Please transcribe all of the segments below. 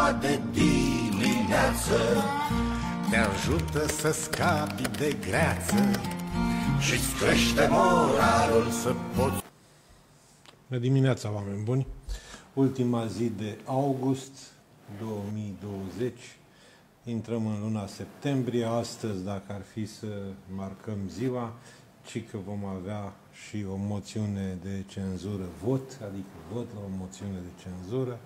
ziua de dimineață te ajută să scapi de greață și-ți crește moralul să poți. Bună dimineața, oameni buni! Ultima zi de august 2020. Intrăm în luna septembrie. Astăzi, dacă ar fi să marcăm ziua, ci că vom avea și o moțiune de cenzură vot, adică vot la o moțiune de cenzură.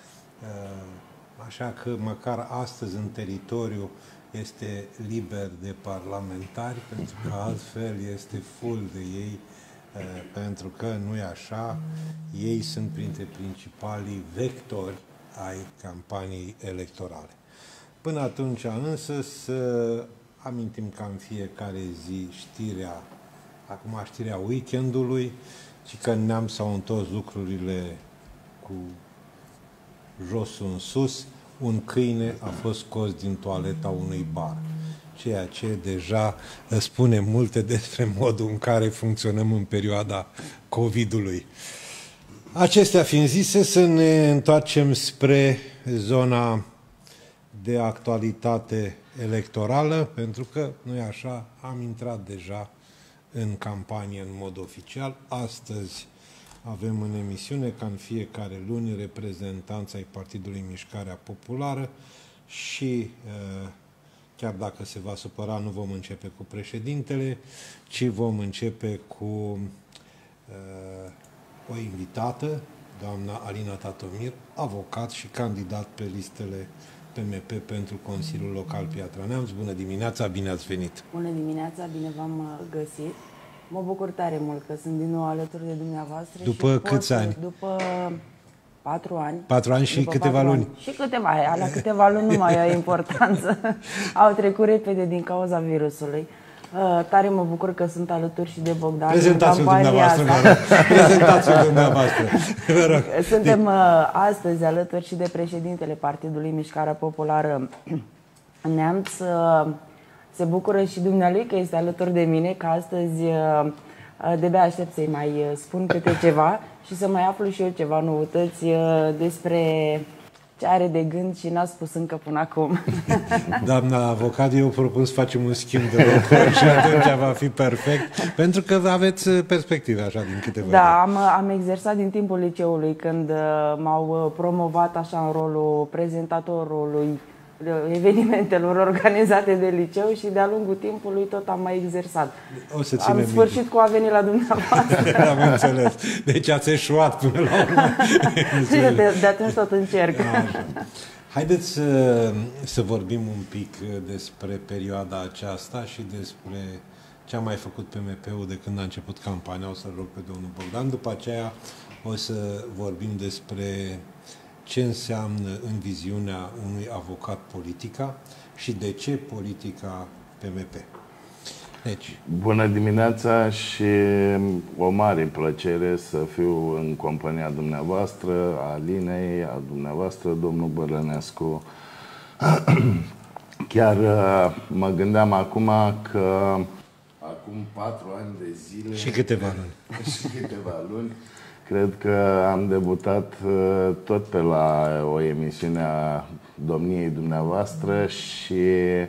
Așa că măcar astăzi în teritoriu este liber de parlamentari, pentru că altfel este full de ei, pentru că nu e așa, ei sunt printre principalii vectori ai campaniei electorale. Până atunci însă să amintim ca în fiecare zi știrea weekendului, și că în Neamț s-au întors lucrurile cu josul în sus. Un câine a fost scos din toaleta unui bar, ceea ce deja spune multe despre modul în care funcționăm în perioada COVID-ului. Acestea fiind zise, să ne întoarcem spre zona de actualitate electorală, pentru că, nu-i așa, am intrat deja în campanie în mod oficial. Astăzi avem în emisiune, ca în fiecare luni, reprezentanța ai Partidului Mișcarea Populară și, chiar dacă se va supăra, nu vom începe cu președintele, ci vom începe cu o invitată, doamna Alina Tatomir, avocat și candidat pe listele PMP pentru Consiliul Local Piatra Neamț. Bună dimineața, bine ați venit! Bună dimineața, bine v-am găsit! Mă bucur tare mult că sunt din nou alături de dumneavoastră. După câți ani? După 4 ani. 4 ani și câteva luni. Și câteva luni nu mai au importanță. Au trecut repede din cauza virusului. Tare mă bucur că sunt alături și de Bogdan. Prezentați-l dumneavoastră, vă rog. Prezentați-l dumneavoastră, vă rog. Suntem astăzi alături și de președintele Partidului Mișcarea Populară Neamț. Se bucură și dumnealui că este alături de mine, că astăzi de-abia aștept să-i mai spun câte ceva și să mai aflu și eu ceva noutăți despre ce are de gând și n-a spus încă până acum. Doamna avocat, eu propun să facem un schimb de locuri și atunci va fi perfect, pentru că aveți perspective așa din câte văd. Da, am exersat din timpul liceului, când m-au promovat așa în rolul prezentatorului evenimentelor organizate de liceu și de-a lungul timpului tot am mai exersat. O să am sfârșit cu a veni la dumneavoastră. Am înțeles. Deci ați eșuat până la urmă. De atunci tot încerc. Haideți să vorbim un pic despre perioada aceasta și despre ce a mai făcut PMP-ul de când a început campania. O să rog pe domnul Bogdan. După aceea o să vorbim despre ce înseamnă în viziunea unui avocat politica și de ce politica PMP. Deci. Bună dimineața și o mare plăcere să fiu în compania dumneavoastră, a Alinei, a dumneavoastră, domnul Bărănescu. Chiar mă gândeam acum că acum 4 ani de zile și câteva luni cred că am debutat tot pe la o emisiune a domniei dumneavoastră și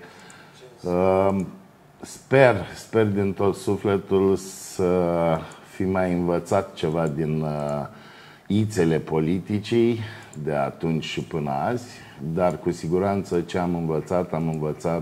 sper din tot sufletul să fi mai învățat ceva din ițele politicii de atunci și până azi, dar cu siguranță ce am învățat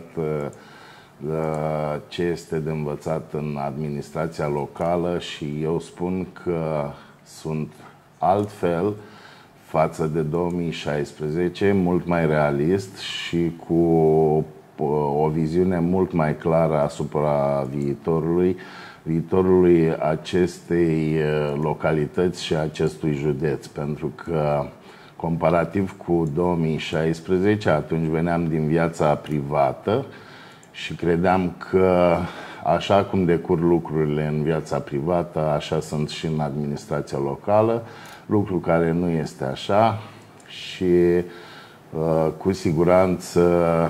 ce este de învățat în administrația locală și eu spun că sunt altfel față de 2016, mult mai realist și cu o viziune mult mai clară asupra viitorului acestei localități și acestui județ. Pentru că, comparativ cu 2016, atunci veneam din viața privată și credeam că așa cum decurg lucrurile în viața privată, așa sunt și în administrația locală, lucru care nu este așa și cu siguranță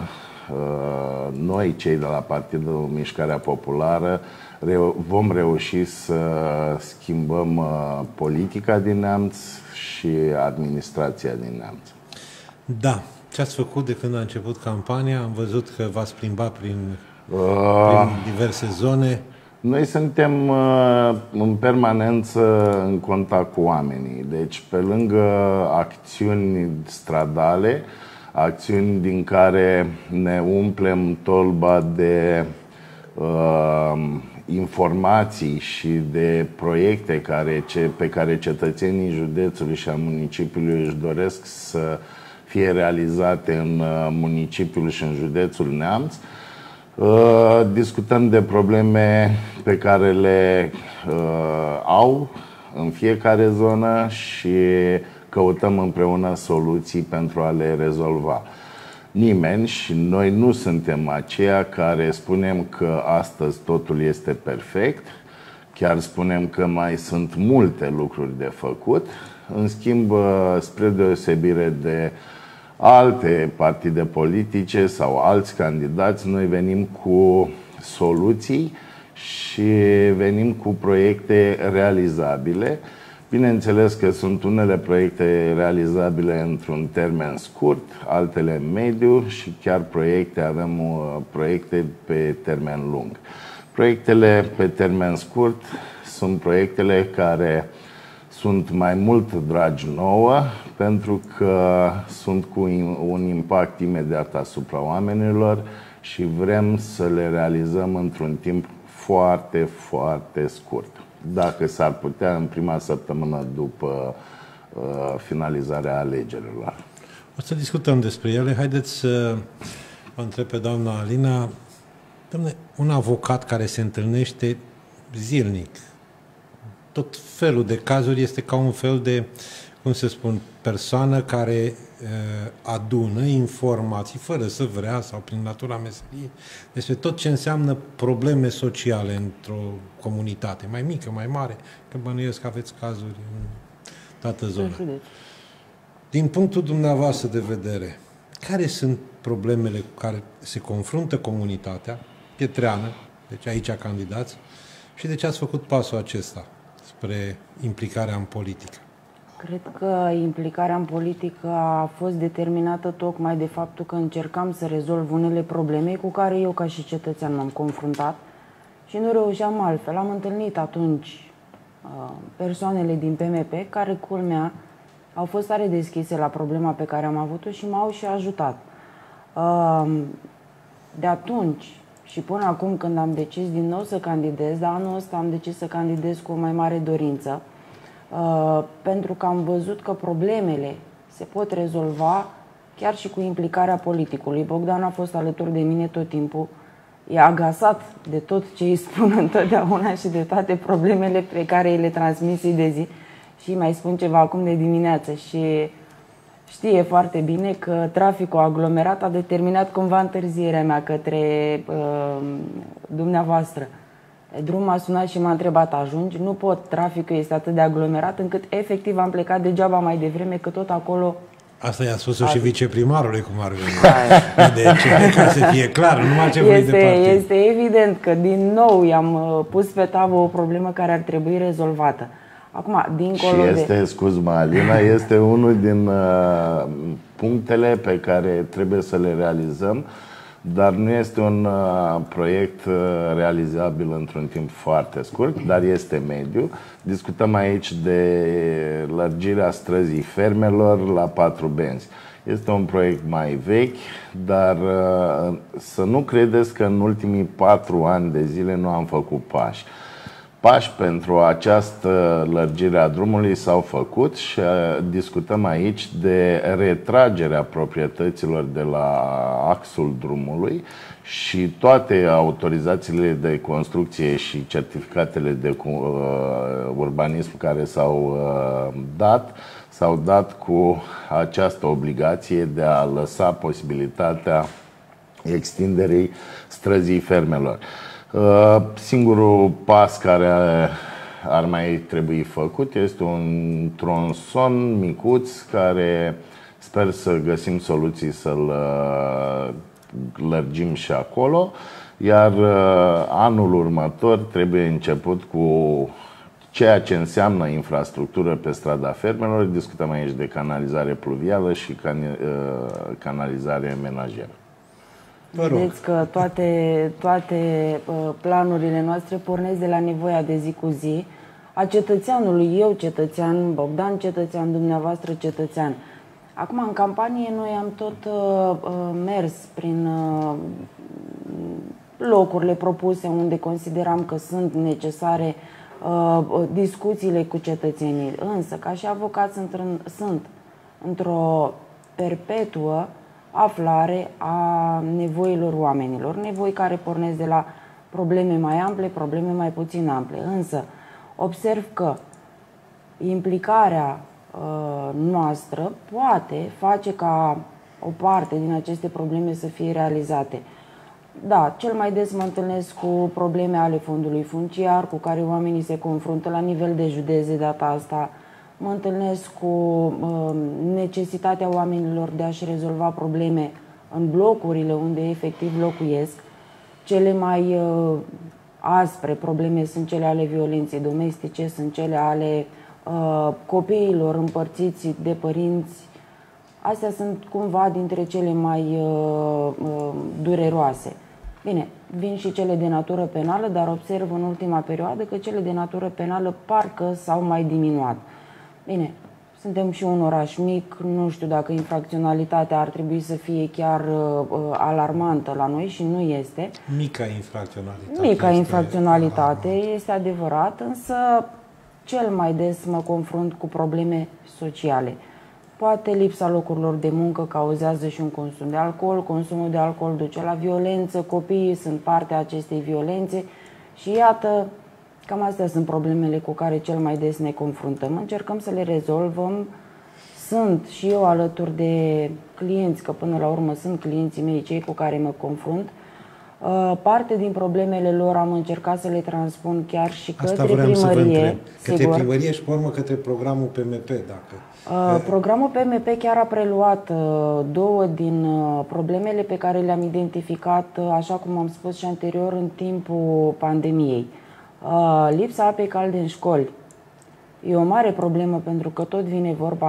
noi, cei de la Partidul Mișcarea Populară, vom reuși să schimbăm politica din Neamț și administrația din Neamț. Da. Ce ați făcut de când a început campania? Am văzut că v-ați plimbat prin diverse zone. Noi suntem în permanență în contact cu oamenii. Deci, pe lângă acțiuni stradale, acțiuni din care ne umplem tolba de informații și de proiecte pe care cetățenii județului și a municipiului își doresc să fie realizate în municipiul și în județul Neamț, discutăm de probleme pe care le au în fiecare zonă și căutăm împreună soluții pentru a le rezolva. Nimeni, și noi nu suntem aceia care spunem că astăzi totul este perfect, chiar spunem că mai sunt multe lucruri de făcut. În schimb, spre deosebire de alte partide politice sau alți candidați, noi venim cu soluții și venim cu proiecte realizabile. Bineînțeles că sunt unele proiecte realizabile într-un termen scurt, altele mediu și chiar avem proiecte pe termen lung. Proiectele pe termen scurt sunt proiectele care sunt mai mult dragi nouă pentru că sunt cu un impact imediat asupra oamenilor și vrem să le realizăm într-un timp foarte, foarte scurt. Dacă s-ar putea, în prima săptămână după finalizarea alegerilor. O să discutăm despre ele. Haideți să o întreb pe doamna Alina. Doamne, un avocat care se întâlnește zilnic, tot felul de cazuri, este ca un fel de, cum să spun, persoană care adună informații fără să vrea sau prin natura meseriei despre tot ce înseamnă probleme sociale într-o comunitate, mai mică, mai mare, că bănuiesc că aveți cazuri în toată zona. Din punctul dumneavoastră de vedere, care sunt problemele cu care se confruntă comunitatea pietreană, deci aici candidați, și de ce ați făcut pasul acesta spre implicarea în politică? Cred că implicarea în politică a fost determinată tocmai de faptul că încercam să rezolv unele probleme cu care eu ca și cetățean m-am confruntat și nu reușeam altfel. Am întâlnit atunci persoanele din PMP care, culmea, au fost tare deschise la problema pe care am avut-o și m-au și ajutat. De atunci și până acum, când am decis din nou să candidez, dar anul ăsta am decis să candidez cu o mai mare dorință, pentru că am văzut că problemele se pot rezolva chiar și cu implicarea politicului. Bogdan a fost alături de mine tot timpul, e agasat de tot ce îi spun întotdeauna și de toate problemele pe care îi le transmit zi de zi și mai spun ceva acum de dimineață și știe foarte bine că traficul aglomerat a determinat cumva întârzierea mea către dumneavoastră. Drumul m-a sunat și m-a întrebat, ajungi? Nu pot, traficul este atât de aglomerat încât efectiv am plecat degeaba mai devreme, că tot acolo... Asta i-a spus-o și viceprimarului, cum ar veni. Deci, ca să fie clar, numai ce vrei de partid. Este evident că din nou i-am pus pe tavă o problemă care ar trebui rezolvată. Acum, dincolo și este, scuz-mă, Alina, este unul din punctele pe care trebuie să le realizăm, dar nu este un proiect realizabil într-un timp foarte scurt, dar este mediu. Discutăm aici de lărgirea străzii Fermelor la 4 benzi. Este un proiect mai vechi, dar să nu credeți că în ultimii 4 ani de zile nu am făcut pași. Pași pentru această lărgire a drumului s-au făcut și discutăm aici de retragerea proprietăților de la axul drumului și toate autorizațiile de construcție și certificatele de urbanism care s-au dat cu această obligație de a lăsa posibilitatea extinderii străzii Fermelor. Singurul pas care ar mai trebui făcut este un tronson micuț care sper să găsim soluții să-l lărgim și acolo, iar anul următor trebuie început cu ceea ce înseamnă infrastructură pe strada fermelor. Discutăm aici de canalizare pluvială și canalizare menajeră. Vedeți că toate planurile noastre pornesc de la nevoia de zi cu zi a cetățeanului, eu cetățean, Bogdan cetățean, dumneavoastră cetățean. Acum, în campanie, noi am tot mers prin locurile propuse unde consideram că sunt necesare discuțiile cu cetățenii. Însă, ca și avocați, sunt într-o perpetuă aflare a nevoilor oamenilor, nevoi care pornesc de la probleme mai ample, probleme mai puțin ample. Însă, observ că implicarea noastră poate face ca o parte din aceste probleme să fie realizate. Da, cel mai des mă întâlnesc cu probleme ale fondului funciar, cu care oamenii se confruntă la nivel de județ de data asta. Mă întâlnesc cu necesitatea oamenilor de a-și rezolva probleme în blocurile unde efectiv locuiesc. Cele mai aspre probleme sunt cele ale violenței domestice, sunt cele ale copiilor împărțiți de părinți. Astea sunt cumva dintre cele mai dureroase. Bine, vin și cele de natură penală, dar observ în ultima perioadă că cele de natură penală parcă s-au mai diminuat. Bine, suntem și un oraș mic, nu știu dacă infracționalitatea ar trebui să fie chiar alarmantă la noi și nu este. Mica infracționalitate. Mica infracționalitate, este adevărat, însă cel mai des mă confrunt cu probleme sociale. Poate lipsa locurilor de muncă cauzează și un consum de alcool, consumul de alcool duce la violență, copiii sunt parte a acestei violențe și iată, cam astea sunt problemele cu care cel mai des ne confruntăm. Încercăm să le rezolvăm. Sunt și eu alături de clienți, că până la urmă sunt clienții mei, cei cu care mă confrunt. Parte din problemele lor am încercat să le transpun chiar și către primărie. Către primărie și pe urmă către programul PMP, dacă... Programul PMP chiar a preluat două din problemele pe care le-am identificat, așa cum am spus și anterior, în timpul pandemiei. Lipsa apei calde în școli. E o mare problemă pentru că tot vine vorba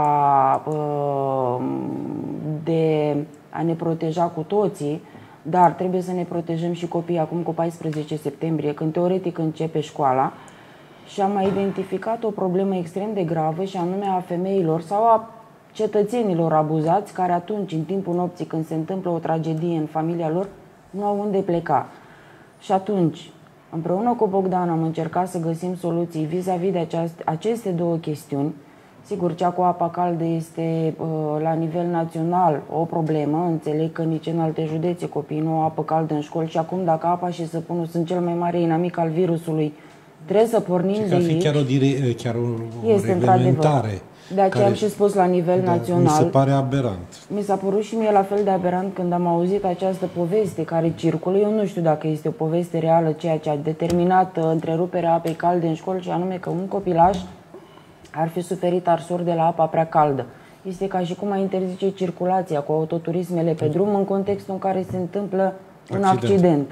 de a ne proteja cu toții, dar trebuie să ne protejăm și copiii acum cu 14 septembrie, când teoretic începe școala. Și am mai identificat o problemă extrem de gravă și anume a femeilor sau a cetățenilor abuzați care atunci, în timpul nopții, când se întâmplă o tragedie în familia lor, nu au unde pleca. Și atunci, împreună cu Bogdan, am încercat să găsim soluții vis-a-vis de aceste două chestiuni. Sigur, cea cu apa caldă este la nivel național o problemă. Înțeleg că nici în alte județe copiii nu au apă caldă în școli și acum, dacă apa și săpunul sunt cel mai mare inamic al virusului, trebuie să pornim de aici. Chiar o reglementare. De aceea am și spus la nivel național. Mi se pare aberant. Mi s-a părut și mie la fel de aberant când am auzit această poveste care circulă. Eu nu știu dacă este o poveste reală, ceea ce a determinat întreruperea apei calde în școli, și anume că un copilaș ar fi suferit arsuri de la apa prea caldă. Este ca și cum a interzice circulația cu autoturismele pe drum în contextul în care se întâmplă un accident.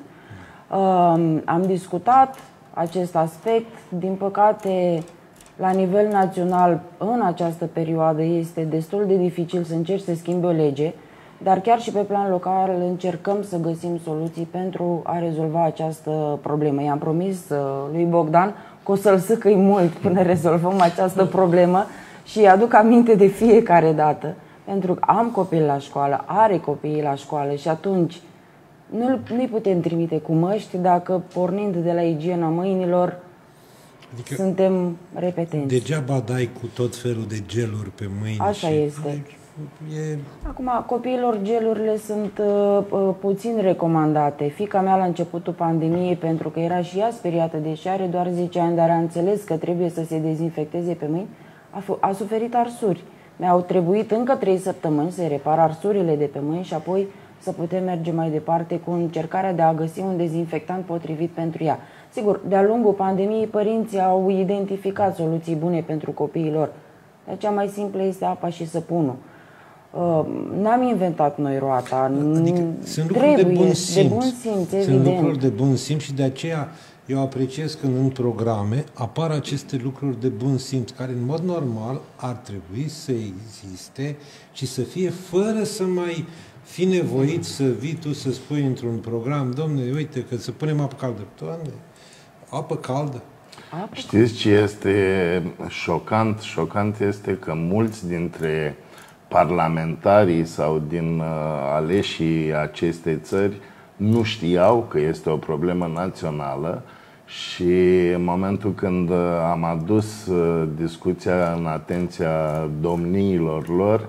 Am discutat acest aspect. Din păcate, la nivel național, în această perioadă, este destul de dificil să încerci să schimbi o lege, dar chiar și pe plan local încercăm să găsim soluții pentru a rezolva această problemă. I-am promis lui Bogdan că o să-l sâcăi mult până rezolvăm această problemă și îi aduc aminte de fiecare dată, pentru că am copii la școală, are copiii la școală și atunci nu-i putem trimite cu măști dacă, pornind de la igiena mâinilor, adică suntem repetenți. Degeaba dai cu tot felul de geluri pe mâini. Așa este. Acum, copiilor, gelurile sunt puțin recomandate. Fiica mea la începutul pandemiei, pentru că era și ea speriată, deși are doar 10 ani, dar a înțeles că trebuie să se dezinfecteze pe mâini, a suferit arsuri. Mi-au trebuit încă 3 săptămâni să repar arsurile de pe mâini și apoi să putem merge mai departe cu încercarea de a găsi un dezinfectant potrivit pentru ea. Sigur, de-a lungul pandemiei, părinții au identificat soluții bune pentru copiii lor. Dar cea mai simplă este apa și săpunul. N-am inventat noi roata. Adică sunt lucruri de bun simț. Sunt lucruri de bun simț și de aceea Eu apreciez când în programe apar aceste lucruri de bun simț, care în mod normal ar trebui să existe și să fie fără să mai fi nevoit să vii tu să spui într-un program, domne, uite că să punem apă caldă. Doamne, apă caldă. Știți ce este șocant? Șocant este că mulți dintre parlamentarii sau din aleșii acestei țări nu știau că este o problemă națională și în momentul când am adus discuția în atenția domniilor lor,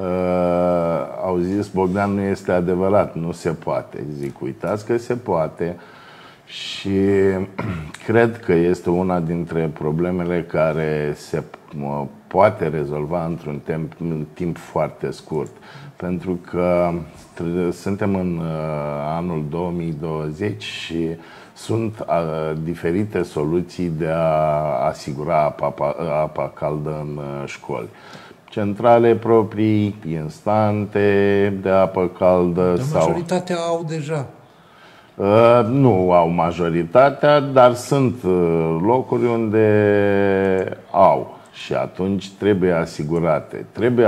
au zis, Bogdan, nu este adevărat, nu se poate. Zic, uitați că se poate. Și cred că este una dintre problemele care se poate rezolva într-un timp foarte scurt. Pentru că suntem în anul 2020 și sunt diferite soluții de a asigura apa caldă în școli. Centrale proprii, instante de apă caldă. Dar majoritatea au deja. Nu au majoritatea, dar sunt locuri unde au și atunci trebuie asigurate. Trebuie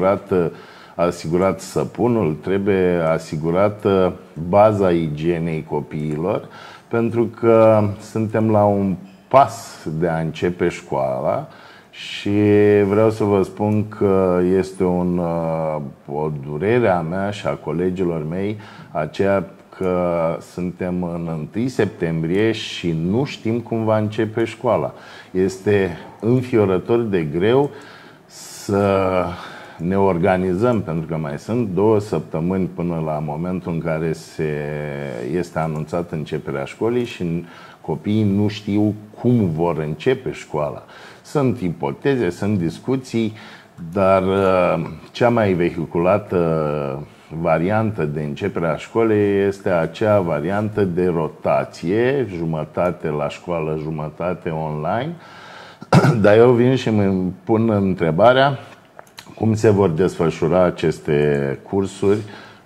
asigurat săpunul, trebuie asigurată baza igienei copiilor, pentru că suntem la un pas de a începe școala și vreau să vă spun că este o durere a mea și a colegilor mei aceea că suntem în 1 septembrie și nu știm cum va începe școala. Este înfiorător de greu să ne organizăm, pentru că mai sunt 2 săptămâni până la momentul în care este anunțat începerea școlii și copiii nu știu cum vor începe școala. Sunt ipoteze, sunt discuții, dar cea mai vehiculată variantă de începere a școlii este acea variantă de rotație, jumătate la școală, jumătate online. Dar eu vin și îmi pun întrebarea cum se vor desfășura aceste cursuri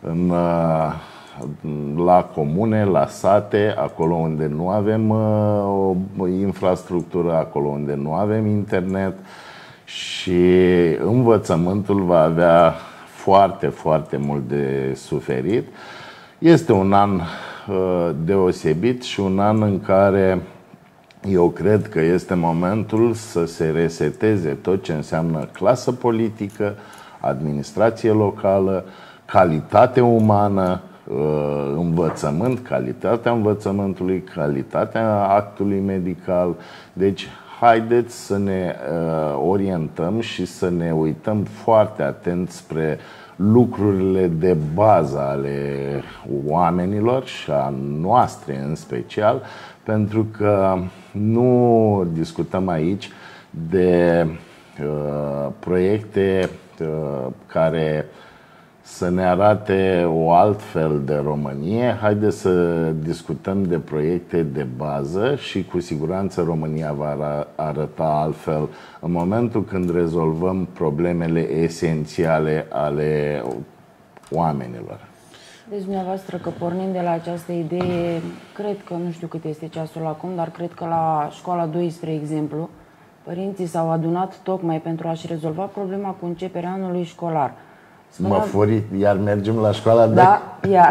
la comune, la sate, acolo unde nu avem o infrastructură, acolo unde nu avem internet și învățământul va avea foarte, foarte mult de suferit. Este un an deosebit și un an în care eu cred că este momentul să se reseteze tot ce înseamnă clasă politică, administrație locală, calitate umană, învățământ, calitatea învățământului, calitatea actului medical. Deci, haideți să ne orientăm și să ne uităm foarte atent spre lucrurile de bază ale oamenilor și a noastre în special, pentru că nu discutăm aici de proiecte care să ne arate o altfel de Românie. Haideți să discutăm de proiecte de bază și cu siguranță România va arăta altfel în momentul când rezolvăm problemele esențiale ale oamenilor. Deci, dumneavoastră, că pornind de la această idee, cred că, nu știu cât este ceasul acum, dar cred că la școala 2, spre exemplu, părinții s-au adunat tocmai pentru a-și rezolva problema cu începerea anului școlar. Mă furi, iar mergem la școala 2? Da, iar.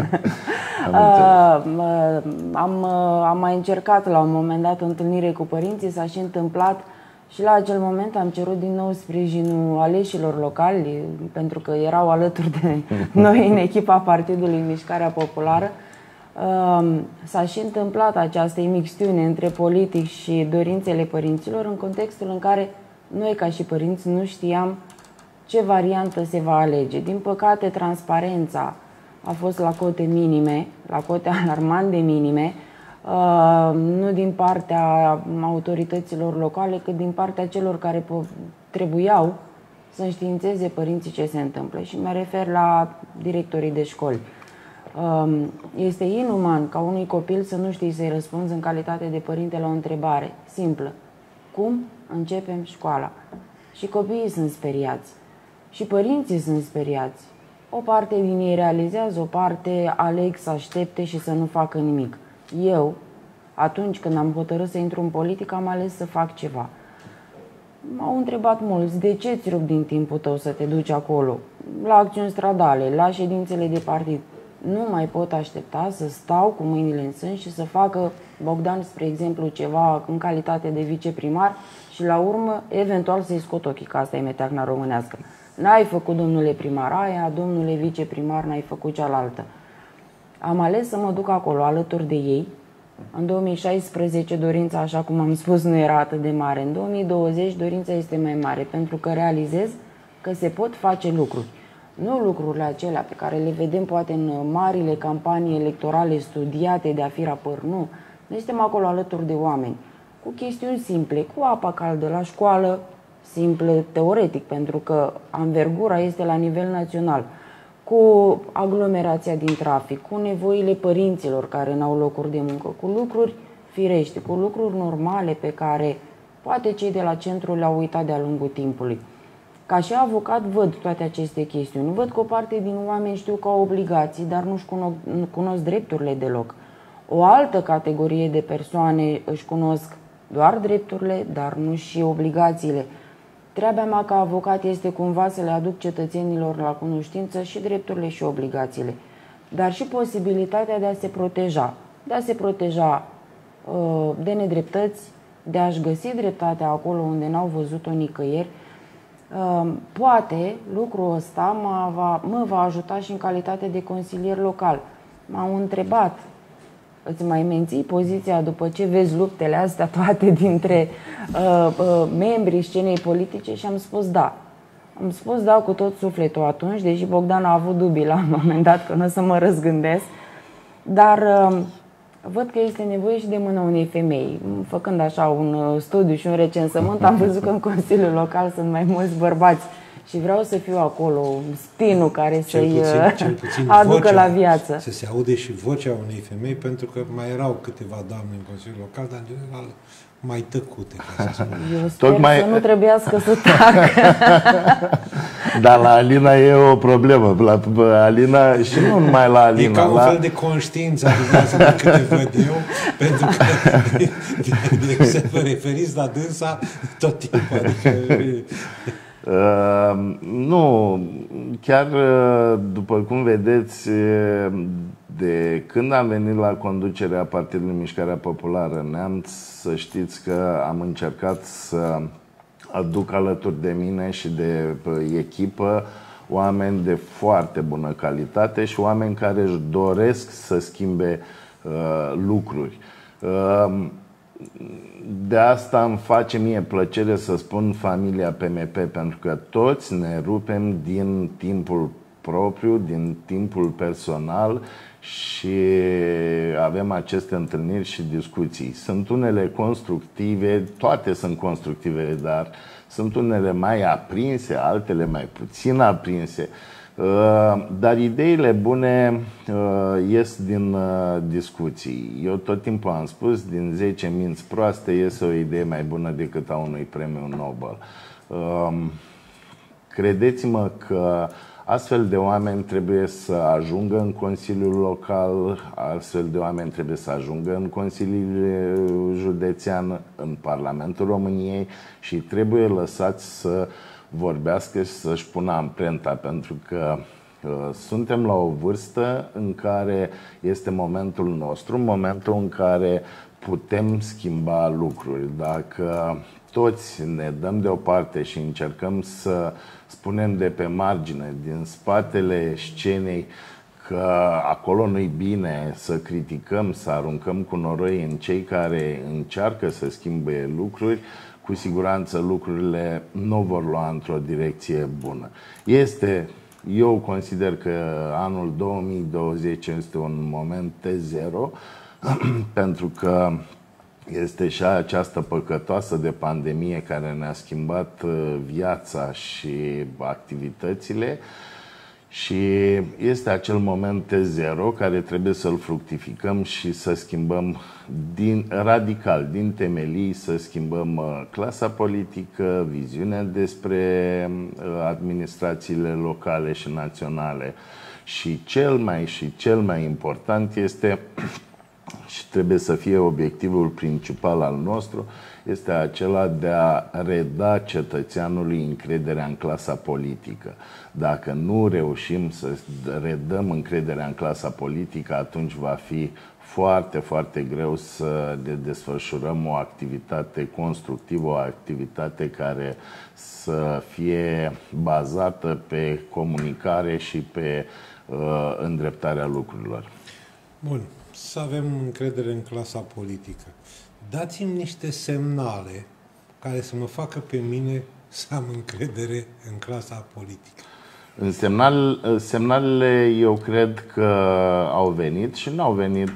Am mai încercat la un moment dat o întâlnire cu părinții, s-a și întâmplat și la acel moment am cerut din nou sprijinul aleșilor locali, pentru că erau alături de noi în echipa Partidului Mișcarea Populară. S-a și întâmplat această imixtiune între politic și dorințele părinților în contextul în care noi ca și părinți nu știam ce variantă se va alege. Din păcate, transparența a fost la cote minime, la cote alarmant de minime, nu din partea autorităților locale, cât din partea celor care trebuiau să înștiințeze părinții ce se întâmplă. Și mă refer la directorii de școli. Este inuman ca unui copil să nu știi să-i răspunzi în calitate de părinte la o întrebare simplă. Cum începem școala? Și copiii sunt speriați. Și părinții sunt speriați. O parte din ei realizează, o parte aleg să aștepte și să nu facă nimic. Eu Atunci când am hotărât să intru în politică, am ales să fac ceva. M-au întrebat mulți, de ce îți rup din timpul tău să te duci acolo? La acțiuni stradale, la ședințele de partid. Nu mai pot aștepta să stau cu mâinile în sân și să facă Bogdan, spre exemplu, ceva în calitate de viceprimar și la urmă, eventual, să-i scot ochii, că asta e meteahna românească. N-ai făcut, domnule primar, aia, domnule viceprimar, n-ai făcut cealaltă. Am ales să mă duc acolo alături de ei. În 2016 dorința, așa cum am spus, nu era atât de mare. În 2020 dorința este mai mare, pentru că realizez că se pot face lucruri. Nu lucrurile acelea pe care le vedem poate în marile campanii electorale studiate de a fi rapăr, nu. Noi suntem acolo alături de oameni, cu chestiuni simple, cu apa caldă la școală, simplă teoretic, pentru că anvergura este la nivel național, cu aglomerația din trafic, cu nevoile părinților care n-au locuri de muncă, cu lucruri firești, cu lucruri normale pe care poate cei de la centru le-au uitat de-a lungul timpului. Ca și avocat văd toate aceste chestiuni. Văd că o parte din oameni știu că au obligații, dar nu cunosc drepturile deloc. O altă categorie de persoane își cunosc doar drepturile, dar nu și obligațiile. Treaba mea ca avocat este cumva să le aduc cetățenilor la cunoștință și drepturile și obligațiile, dar și posibilitatea de a se proteja. De a se proteja de nedreptăți, de a-și găsi dreptatea acolo unde n-au văzut-o nicăieri. Poate lucrul ăsta mă va ajuta și în calitate de consilier local. M-au întrebat, îți mai menții poziția după ce vezi luptele astea toate dintre membrii scenei politice? Și am spus da. Am spus da cu tot sufletul atunci, deși Bogdan a avut dubii la un moment dat că nu o să mă răzgândesc, dar văd că este nevoie și de mâna unei femei. Făcând așa un studiu și un recensământ, am văzut că în Consiliul Local sunt mai mulți bărbați și vreau să fiu acolo, spinul care să-i aducă vocea, la viață. Să se aude și vocea unei femei, pentru că mai erau câteva doamne în Consiliul Local, dar în general mai tăcute, ca să spun. Eu sper să nu trebuiască să tac. Dar la Alina e o problemă. La Alina și nu numai la Alina. E ca un fel de conștiință, adică de câte văd eu, pentru că de să vă referiți la dânsa tot timpul. Adică... Nu, chiar după cum vedeți, de când am venit la conducerea Partidului Mișcarea Populară Neamț, să știți că am încercat să aduc alături de mine și de echipă oameni de foarte bună calitate și oameni care își doresc să schimbe lucruri. De asta îmi face mie plăcere să spun familia PMP, pentru că toți ne rupem din timpul propriu, din timpul personal și avem aceste întâlniri și discuții. Sunt unele constructive, toate sunt constructive, dar sunt unele mai aprinse, altele mai puțin aprinse. Dar ideile bune ies din discuții. Eu tot timpul am spus, din 10 minți proaste iese o idee mai bună decât a unui premiu Nobel. Credeți-mă că astfel de oameni trebuie să ajungă în Consiliul Local, astfel de oameni trebuie să ajungă în Consiliul Județean, în Parlamentul României și trebuie lăsați să vorbească și să-și pună amprenta, pentru că suntem la o vârstă în care este momentul nostru, momentul în care putem schimba lucruri. Dacă toți ne dăm deoparte și încercăm să spunem de pe margine, din spatele scenei, că acolo nu-i bine, să criticăm, să aruncăm cu noroi în cei care încearcă să schimbe lucruri, cu siguranță lucrurile nu vor lua într-o direcție bună. Eu consider că anul 2020 este un moment T0 pentru că este și această păcătoasă de pandemie care ne-a schimbat viața și activitățile și este acel moment T0 care trebuie să-l fructificăm și să schimbăm radical, din temelii, să schimbăm clasa politică, viziunea despre administrațiile locale și naționale și cel mai important este și trebuie să fie obiectivul principal al nostru, este acela de a reda cetățeanului încrederea în clasa politică. Dacă nu reușim să redăm încrederea în clasa politică, atunci va fi foarte, foarte greu să desfășurăm o activitate constructivă, o activitate care să fie bazată pe comunicare și pe îndreptarea lucrurilor. Bun, să avem încredere în clasa politică. Dați-mi niște semnale care să mă facă pe mine să am încredere în clasa politică. Semnalele eu cred că au venit și nu au venit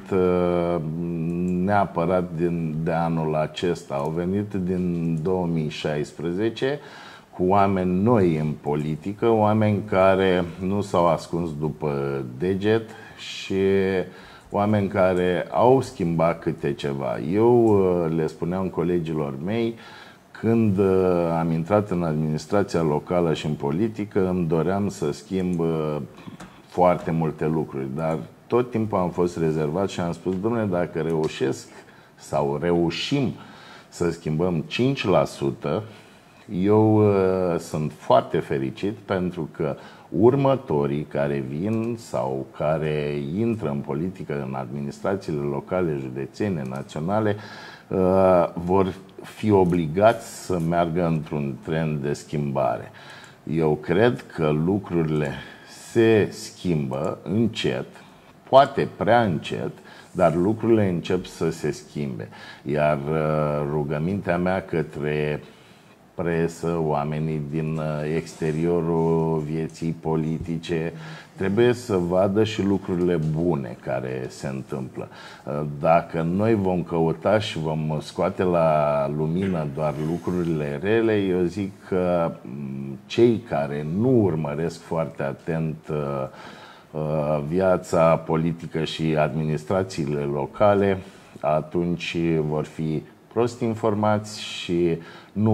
neapărat de anul acesta. Au venit din 2016 cu oameni noi în politică, oameni care nu s-au ascuns după deget și oameni care au schimbat câte ceva. Eu le spuneam colegilor mei, când am intrat în administrația locală și în politică, îmi doream să schimb foarte multe lucruri, dar tot timpul am fost rezervat și am spus, dom'le, dacă reușesc sau reușim să schimbăm 5%, eu sunt foarte fericit, pentru că următorii care vin sau care intră în politică, în administrațiile locale, județene, naționale, vor fi obligați să meargă într-un trend de schimbare. Eu cred că lucrurile se schimbă încet, poate prea încet, dar lucrurile încep să se schimbe. Iar rugămintea mea către presă, oamenii din exteriorul vieții politice, trebuie să vadă și lucrurile bune care se întâmplă. Dacă noi vom căuta și vom scoate la lumină doar lucrurile rele, eu zic că cei care nu urmăresc foarte atent viața politică și administrațiile locale, atunci vor fi prost informați și nu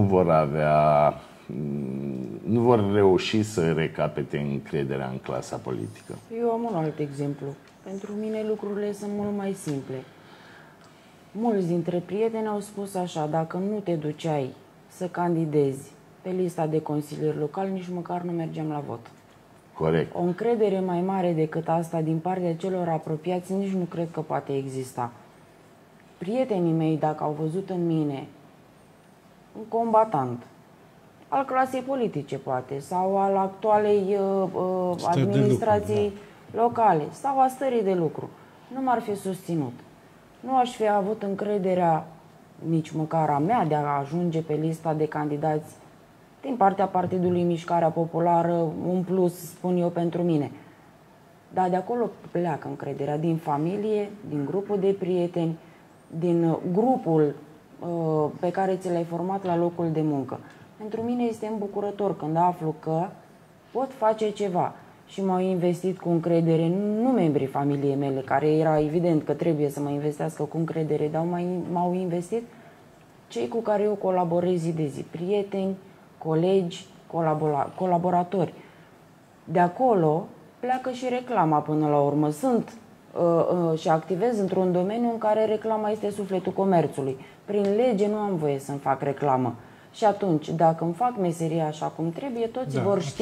vor reuși să recapete încrederea în clasa politică. Eu am un alt exemplu. Pentru mine lucrurile sunt mult mai simple. Mulți dintre prieteni au spus așa, dacă nu te duceai să candidezi pe lista de consilieri locali, nici măcar nu mergeam la vot. Corect. O încredere mai mare decât asta din partea celor apropiați nici nu cred că poate exista. Prietenii mei, dacă au văzut în mine un combatant al clasei politice, poate, sau al actualei administrației locale, sau a stării de lucru, nu m-ar fi susținut. Nu aș fi avut încrederea, nici măcar a mea, de a ajunge pe lista de candidați din partea Partidului Mișcarea Populară, un plus, spun eu, pentru mine. Dar de acolo pleacă încrederea, din familie, din grupul de prieteni, din grupul pe care ți l-ai format la locul de muncă. Pentru mine este îmbucurător când aflu că pot face ceva și m-au investit cu încredere, nu membrii familiei mele, care era evident că trebuie să mă investească cu încredere, dar m-au investit cei cu care eu colaborez zi de zi, prieteni, colegi, colaboratori. De acolo pleacă și reclama până la urmă. Sunt și activez într-un domeniu în care reclama este sufletul comerțului. Prin lege nu am voie să-mi fac reclamă. Și atunci, dacă îmi fac meseria așa cum trebuie, toți vor ști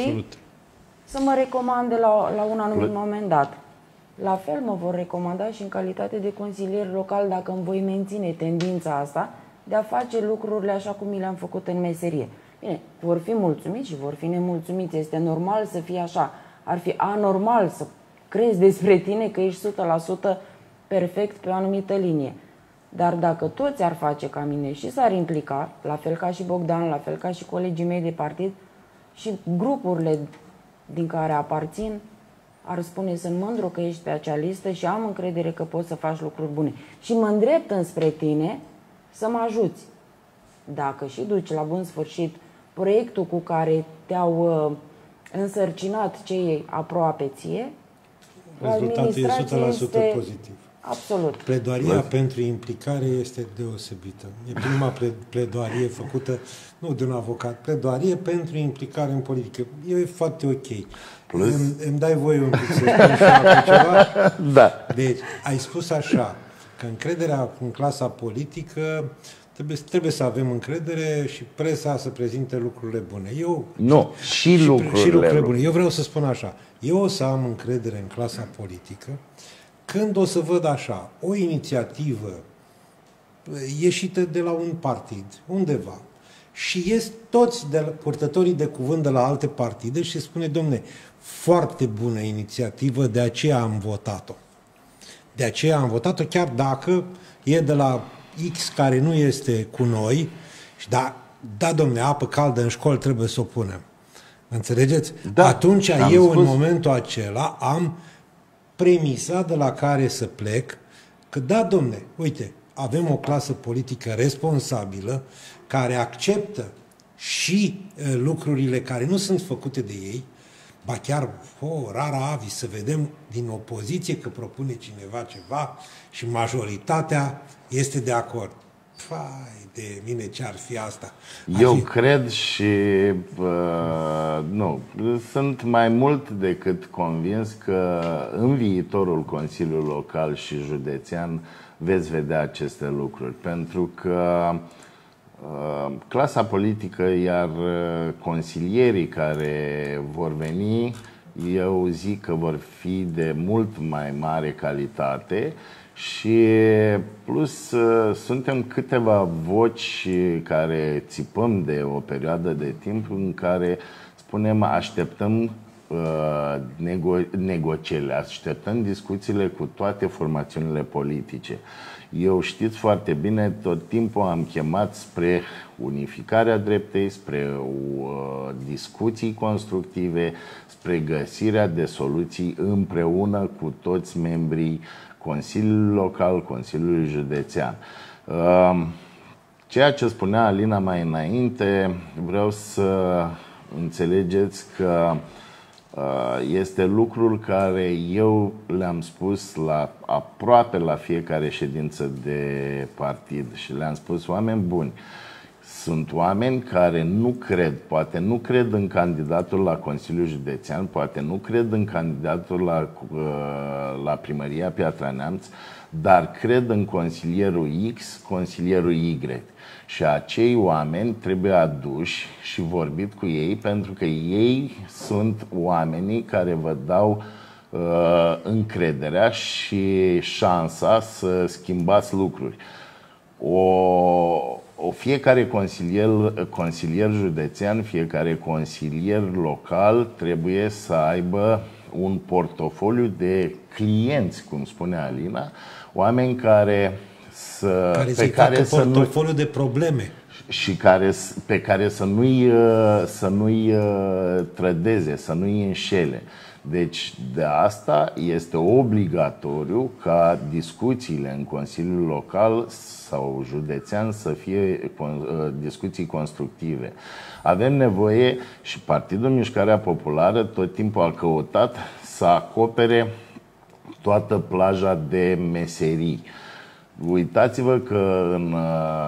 să mă recomande la un anumit moment dat. La fel mă vor recomanda și în calitate de consilier local, dacă îmi voi menține tendința asta de a face lucrurile așa cum mi le-am făcut în meserie. Bine, vor fi mulțumiți și vor fi nemulțumiți. Este normal să fie așa. Ar fi anormal să crezi despre tine că ești 100% perfect pe o anumită linie. Dar dacă toți ar face ca mine și s-ar implica, la fel ca și Bogdan, la fel ca și colegii mei de partid, și grupurile din care aparțin ar spune, sunt mândru că ești pe acea listă și am încredere că poți să faci lucruri bune. Și mă îndrept înspre tine să mă ajuți. Dacă și duci la bun sfârșit proiectul cu care te-au însărcinat cei aproape ție, rezultatul e 100% pozitiv. Absolut. Pledoaria pentru implicare este deosebită. E prima pledoarie făcută, nu de un avocat, pledoarie pentru implicare în politică. E foarte ok. Îmi dai voie un pic să spun și acum ceva? Da. Deci, ai spus așa, că încrederea în clasa politică trebuie să avem încredere și presa să prezinte lucrurile bune. Și lucrurile bune. Eu vreau să spun așa, eu o să am încredere în clasa politică când o să văd așa, o inițiativă ieșită de la un partid, undeva, și ies toți purtătorii de cuvânt de la alte partide și spune, domne, foarte bună inițiativă, de aceea am votat-o. De aceea am votat-o, chiar dacă e de la X care nu este cu noi, și da, domne, apă caldă în școli trebuie să o punem. Înțelegeți? Da, atunci eu, în momentul acela, am premisa de la care să plec, că da, domne, uite, avem o clasă politică responsabilă, care acceptă și lucrurile care nu sunt făcute de ei, ba chiar, rara avis să vedem din opoziție că propune cineva ceva și majoritatea este de acord. Fai de mine, ce-ar fi asta? Eu cred și nu, sunt mai mult decât convins că în viitorul Consiliul Local și Județean veți vedea aceste lucruri, pentru că clasa politică, iar consilierii care vor veni, eu zic că vor fi de mult mai mare calitate și plus suntem câteva voci care țipăm de o perioadă de timp în care spunem așteptăm negocierile, așteptăm discuțiile cu toate formațiunile politice. Eu știți foarte bine, tot timpul am chemat spre unificarea dreptei, spre discuții constructive, spre găsirea de soluții împreună cu toți membrii Consiliului Local, Consiliului Județean. Ceea ce spunea Alina mai înainte, vreau să înțelegeți că este lucrul care eu le-am spus aproape la fiecare ședință de partid și le-am spus, oameni buni, sunt oameni care nu cred, poate nu cred în candidatul la Consiliul Județean, poate nu cred în candidatul la Primăria Piatra Neamț, dar cred în consilierul X, consilierul Y. Și acei oameni trebuie aduși și vorbit cu ei, pentru că ei sunt oamenii care vă dau încrederea și șansa să schimbați lucruri. Fiecare consilier județean, fiecare consilier local trebuie să aibă un portofoliu de clienți, cum spune Alina, oameni care portofoliu de probleme și pe care să nu-i trădeze, să nu-i înșele. Deci de asta este obligatoriu ca discuțiile în Consiliul Local sau Județean să fie discuții constructive. Avem nevoie și Partidul Mișcarea Populară tot timpul a căutat să acopere toată plaja de meserii. Uitați-vă că în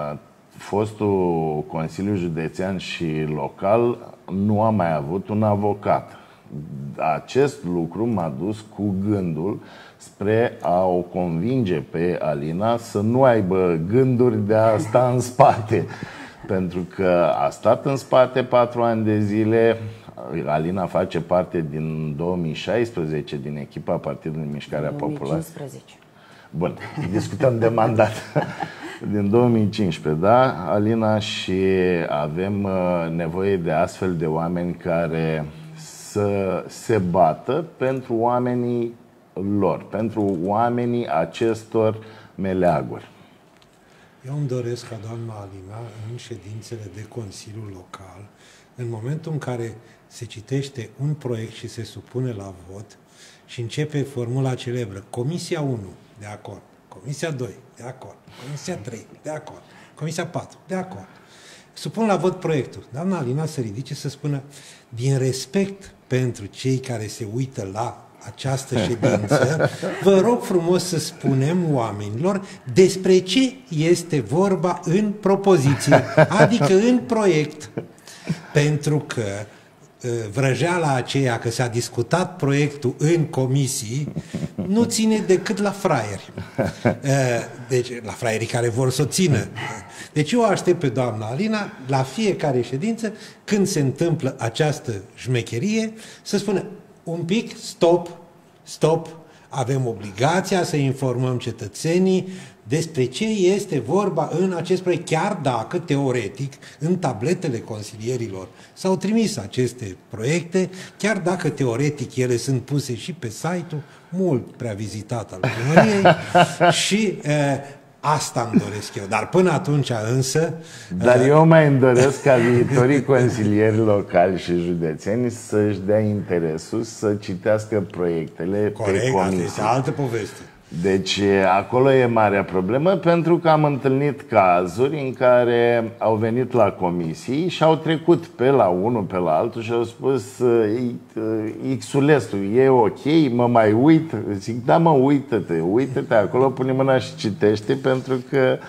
fostul Consiliu Județean și Local nu am mai avut un avocat. Acest lucru m-a dus cu gândul spre a o convinge pe Alina să nu aibă gânduri de a sta în spate. Pentru că a stat în spate 4 ani de zile. Alina face parte din 2016 din echipa Partidului Mișcarea Populară. 2015. Bun, discutăm de mandat. Din 2015, da, Alina, și avem nevoie de astfel de oameni care să se bată pentru oamenii lor, pentru oamenii acestor meleaguri. Eu îmi doresc ca doamna Alina, în ședințele de Consiliul Local, în momentul în care se citește un proiect și se supune la vot și începe formula celebră, Comisia 1, de acord, Comisia 2, de acord, Comisia 3, de acord, Comisia 4, de acord. Supun la vot proiectul. Doamna Alina să ridice să spună, din respect pentru cei care se uită la această ședință, vă rog frumos să spunem oamenilor despre ce este vorba în propoziție, adică în proiect. Pentru că vrăjeala aceea că s-a discutat proiectul în comisii nu ține decât la fraieri. Deci, la fraierii care vor să o țină. Deci eu aștept pe doamna Alina la fiecare ședință, când se întâmplă această șmecherie, să spună un pic, stop, avem obligația să informăm cetățenii despre ce este vorba în acest proiect, chiar dacă, teoretic, în tabletele consilierilor s-au trimis aceste proiecte, chiar dacă, teoretic, ele sunt puse și pe site-ul, mult prea vizitat al primăriei, și asta îmi doresc eu. Dar până atunci însă... Dar eu mai îmi doresc ca viitorii consilieri locali și județeni să-și dea interesul să citească proiectele pe comisii. Corect, asta este altă poveste. Deci acolo e marea problemă, pentru că am întâlnit cazuri în care au venit la comisii și au trecut pe la unul, pe la altul și au spus Xulescu, e ok, mă mai uit? Zic, da mă, uită-te acolo, pune mâna și citește, pentru că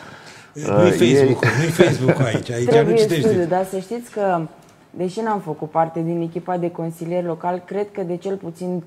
nu-i Facebook aici nu citești. Dar să știți că, deși n-am făcut parte din echipa de consilieri local, cred că de cel puțin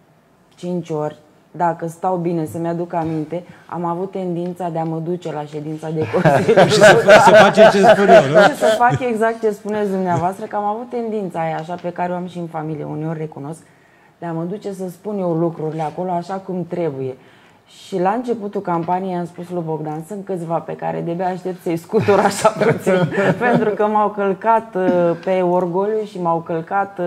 5 ori, dacă stau bine să-mi aduc aminte, am avut tendința de a mă duce la ședința de consilieri și să faci ce spun eu, nu? Și să fac exact ce spuneți dumneavoastră, că am avut tendința aia, așa, pe care o am și în familie, uneori recunosc, de a mă duce să spun eu lucrurile acolo așa cum trebuie. Și la începutul campaniei am spus lui Bogdan, sunt câțiva pe care de-abia aștept să-i scutur așa puțin, pentru că m-au călcat pe orgoliu și m-au călcat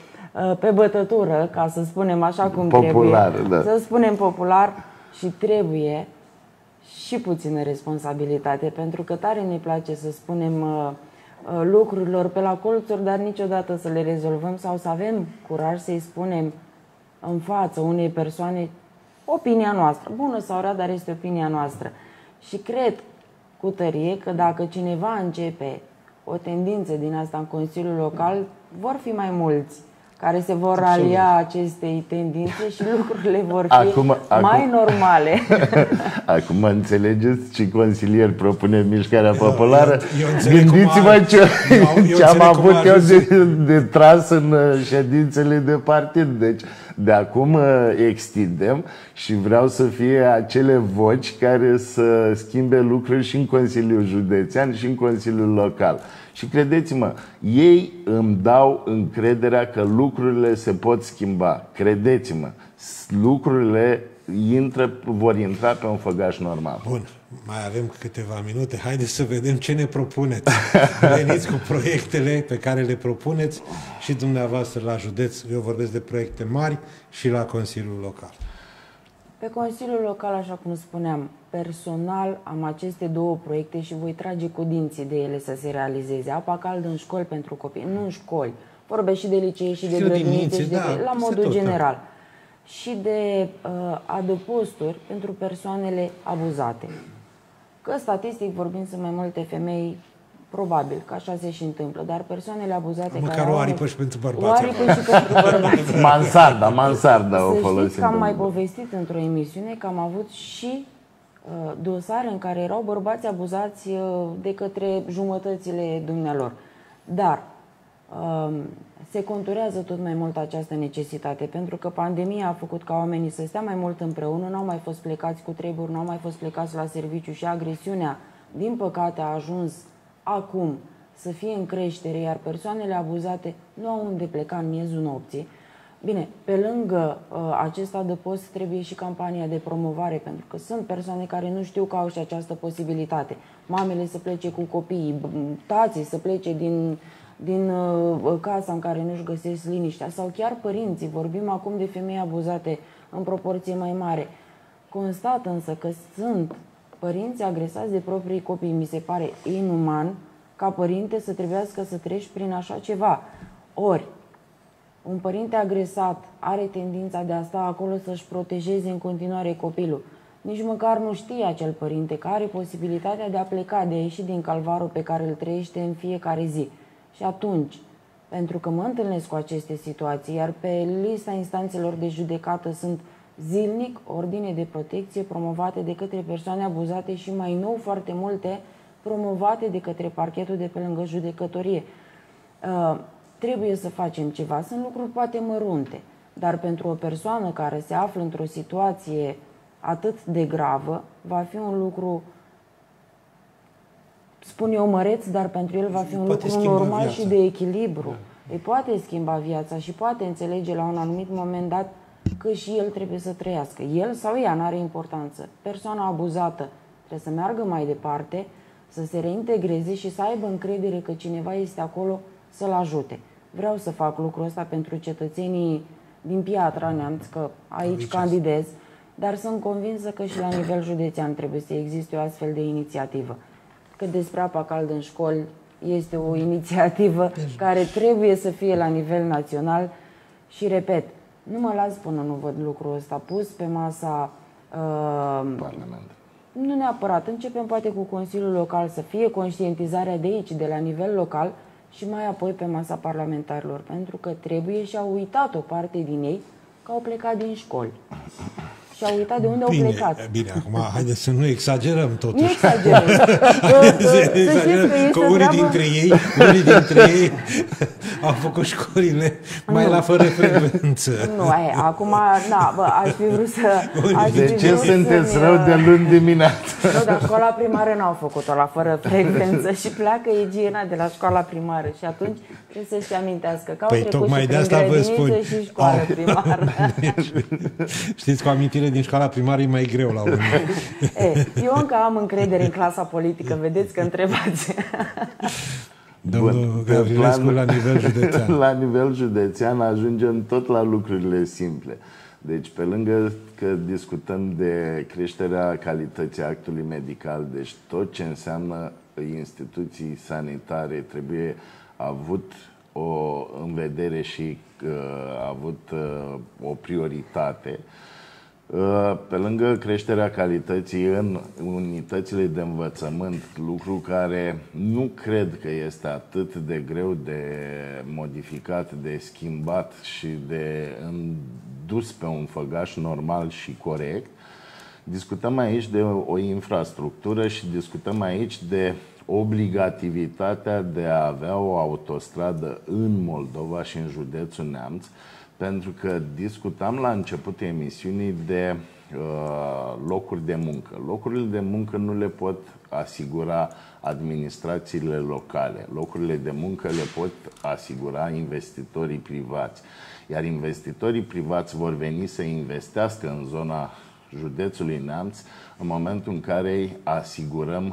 pe bătătură, ca să spunem așa cum popular, trebuie. Da. Să spunem popular, și trebuie și puțină responsabilitate, pentru că tare ne place să spunem lucrurilor pe la colțuri, dar niciodată să le rezolvăm sau să avem curaj să-i spunem în față unei persoane opinia noastră, bună sau rea, dar este opinia noastră. Și cred cu tărie că dacă cineva începe o tendință din asta în Consiliul Local, vor fi mai mulți care se vor alia acestei tendințe și lucrurile vor fi mai normale. Acum înțelegeți ce consilier propune Mișcarea Populară? Gândiți-vă ce am avut eu de tras în ședințele de partid. Deci de acum extindem și vreau să fie acele voci care să schimbe lucruri și în Consiliul Județean și în Consiliul Local. Și credeți-mă, ei îmi dau încrederea că lucrurile se pot schimba. Credeți-mă, lucrurile vor intra pe un făgaș normal. Bun, mai avem câteva minute. Haideți să vedem ce ne propuneți. Veniți cu proiectele pe care le propuneți și dumneavoastră la județ. Eu vorbesc de proiecte mari și la Consiliul Local. Pe Consiliul Local, așa cum spuneam, personal am aceste două proiecte și voi trage cu dinții de ele să se realizeze. Apa caldă în școli pentru copii, nu în școli. Vorbesc și de licee și de grădinițe, și la modul general. Da. Și de adăposturi pentru persoanele abuzate. Că statistic vorbind sunt mai multe femei, probabil că așa se și întâmplă, dar persoanele abuzate măcar o aripă și pentru bărbați. O aripă și pentru bărbați. Mansarda o folosim. Să știți că am mai povestit într-o emisiune că am avut și dosare în care erau bărbați abuzați de către jumătățile dumnealor. Dar se conturează tot mai mult această necesitate, pentru că pandemia a făcut ca oamenii să stea mai mult împreună, n-au mai fost plecați cu treburi, n-au mai fost plecați la serviciu și agresiunea, din păcate, a ajuns acum să fie în creștere, iar persoanele abuzate nu au unde pleca în miezul nopții. Bine, pe lângă acest adăpost trebuie și campania de promovare, pentru că sunt persoane care nu știu că au și această posibilitate. Mamele să plece cu copiii, tații să plece din casa în care nu-și găsesc liniștea, sau chiar părinții. Vorbim acum de femei abuzate în proporție mai mare. Constat însă că sunt părinți agresați de proprii copii. Mi se pare inuman ca părinte să trebuiască să treci prin așa ceva. Ori, un părinte agresat are tendința de a sta acolo să-și protejeze în continuare copilul. Nici măcar nu știe acel părinte că are posibilitatea de a pleca, de a ieși din calvarul pe care îl trăiește în fiecare zi. Și atunci, pentru că mă întâlnesc cu aceste situații, iar pe lista instanțelor de judecată sunt zilnic ordine de protecție promovate de către persoane abuzate și mai nou foarte multe promovate de către parchetul de pe lângă judecătorie. Trebuie să facem ceva. Sunt lucruri poate mărunte, Dar pentru o persoană care se află într-o situație atât de gravă, va fi un lucru, spun eu, măreț, dar pentru el va fi un lucru normal viața. Și de echilibru. Îi poate schimba viața și poate înțelege la un anumit moment dat că și el trebuie să trăiască. El sau ea n-are importanță. Persoana abuzată trebuie să meargă mai departe, să se reintegreze și să aibă încredere că cineva este acolo să-l ajute. Vreau să fac lucrul ăsta pentru cetățenii din Piatra Neamț, că aici candidez, dar sunt convinsă că și la nivel județean trebuie să existe o astfel de inițiativă. Că despre apa caldă în școli este o inițiativă care trebuie să fie la nivel național și, repet, nu mă las până nu văd lucrul ăsta pus pe masa Parlament. Nu neapărat. Începem poate cu Consiliul Local, să fie conștientizarea de aici, de la nivel local, și mai apoi pe masa parlamentarilor, pentru că trebuie și au uitat o parte din ei că au plecat din școli. Și au uitat de unde au plecat. Bine, acum haideți să nu exagerăm totuși. Nu exagerăm. Că unii dintre ei au făcut școlile mai la fără frecvență. Nu, acum, aș fi vrut să... De ce sunteți rău de luni dimineață? Nu, dar școala primară n-au făcut-o la fără frecvență și pleacă igiena de la școala primară și atunci trebuie să-și amintească că au trecut și prin grădiniță și școală primară. Știți, cu amintire din școala primară e mai greu la unii. Eu încă am încredere în clasa politică, vedeți că întrebați. Domnul Gavrilescu, la nivel județean. La nivel județean ajungem tot la lucrurile simple. Deci, pe lângă că discutăm de creșterea calității actului medical, deci tot ce înseamnă instituții sanitare trebuie avut în vedere și avut o prioritate. Pe lângă creșterea calității în unitățile de învățământ, lucru care nu cred că este atât de greu de modificat, de schimbat și de dus pe un făgaș normal și corect, discutăm aici de o infrastructură și discutăm aici de obligativitatea de a avea o autostradă în Moldova și în județul Neamț, pentru că discutam la începutul emisiunii de locuri de muncă. Locurile de muncă nu le pot asigura administrațiile locale. Locurile de muncă le pot asigura investitorii privați. Iar investitorii privați vor veni să investească în zona județului Neamț în momentul în care îi asigurăm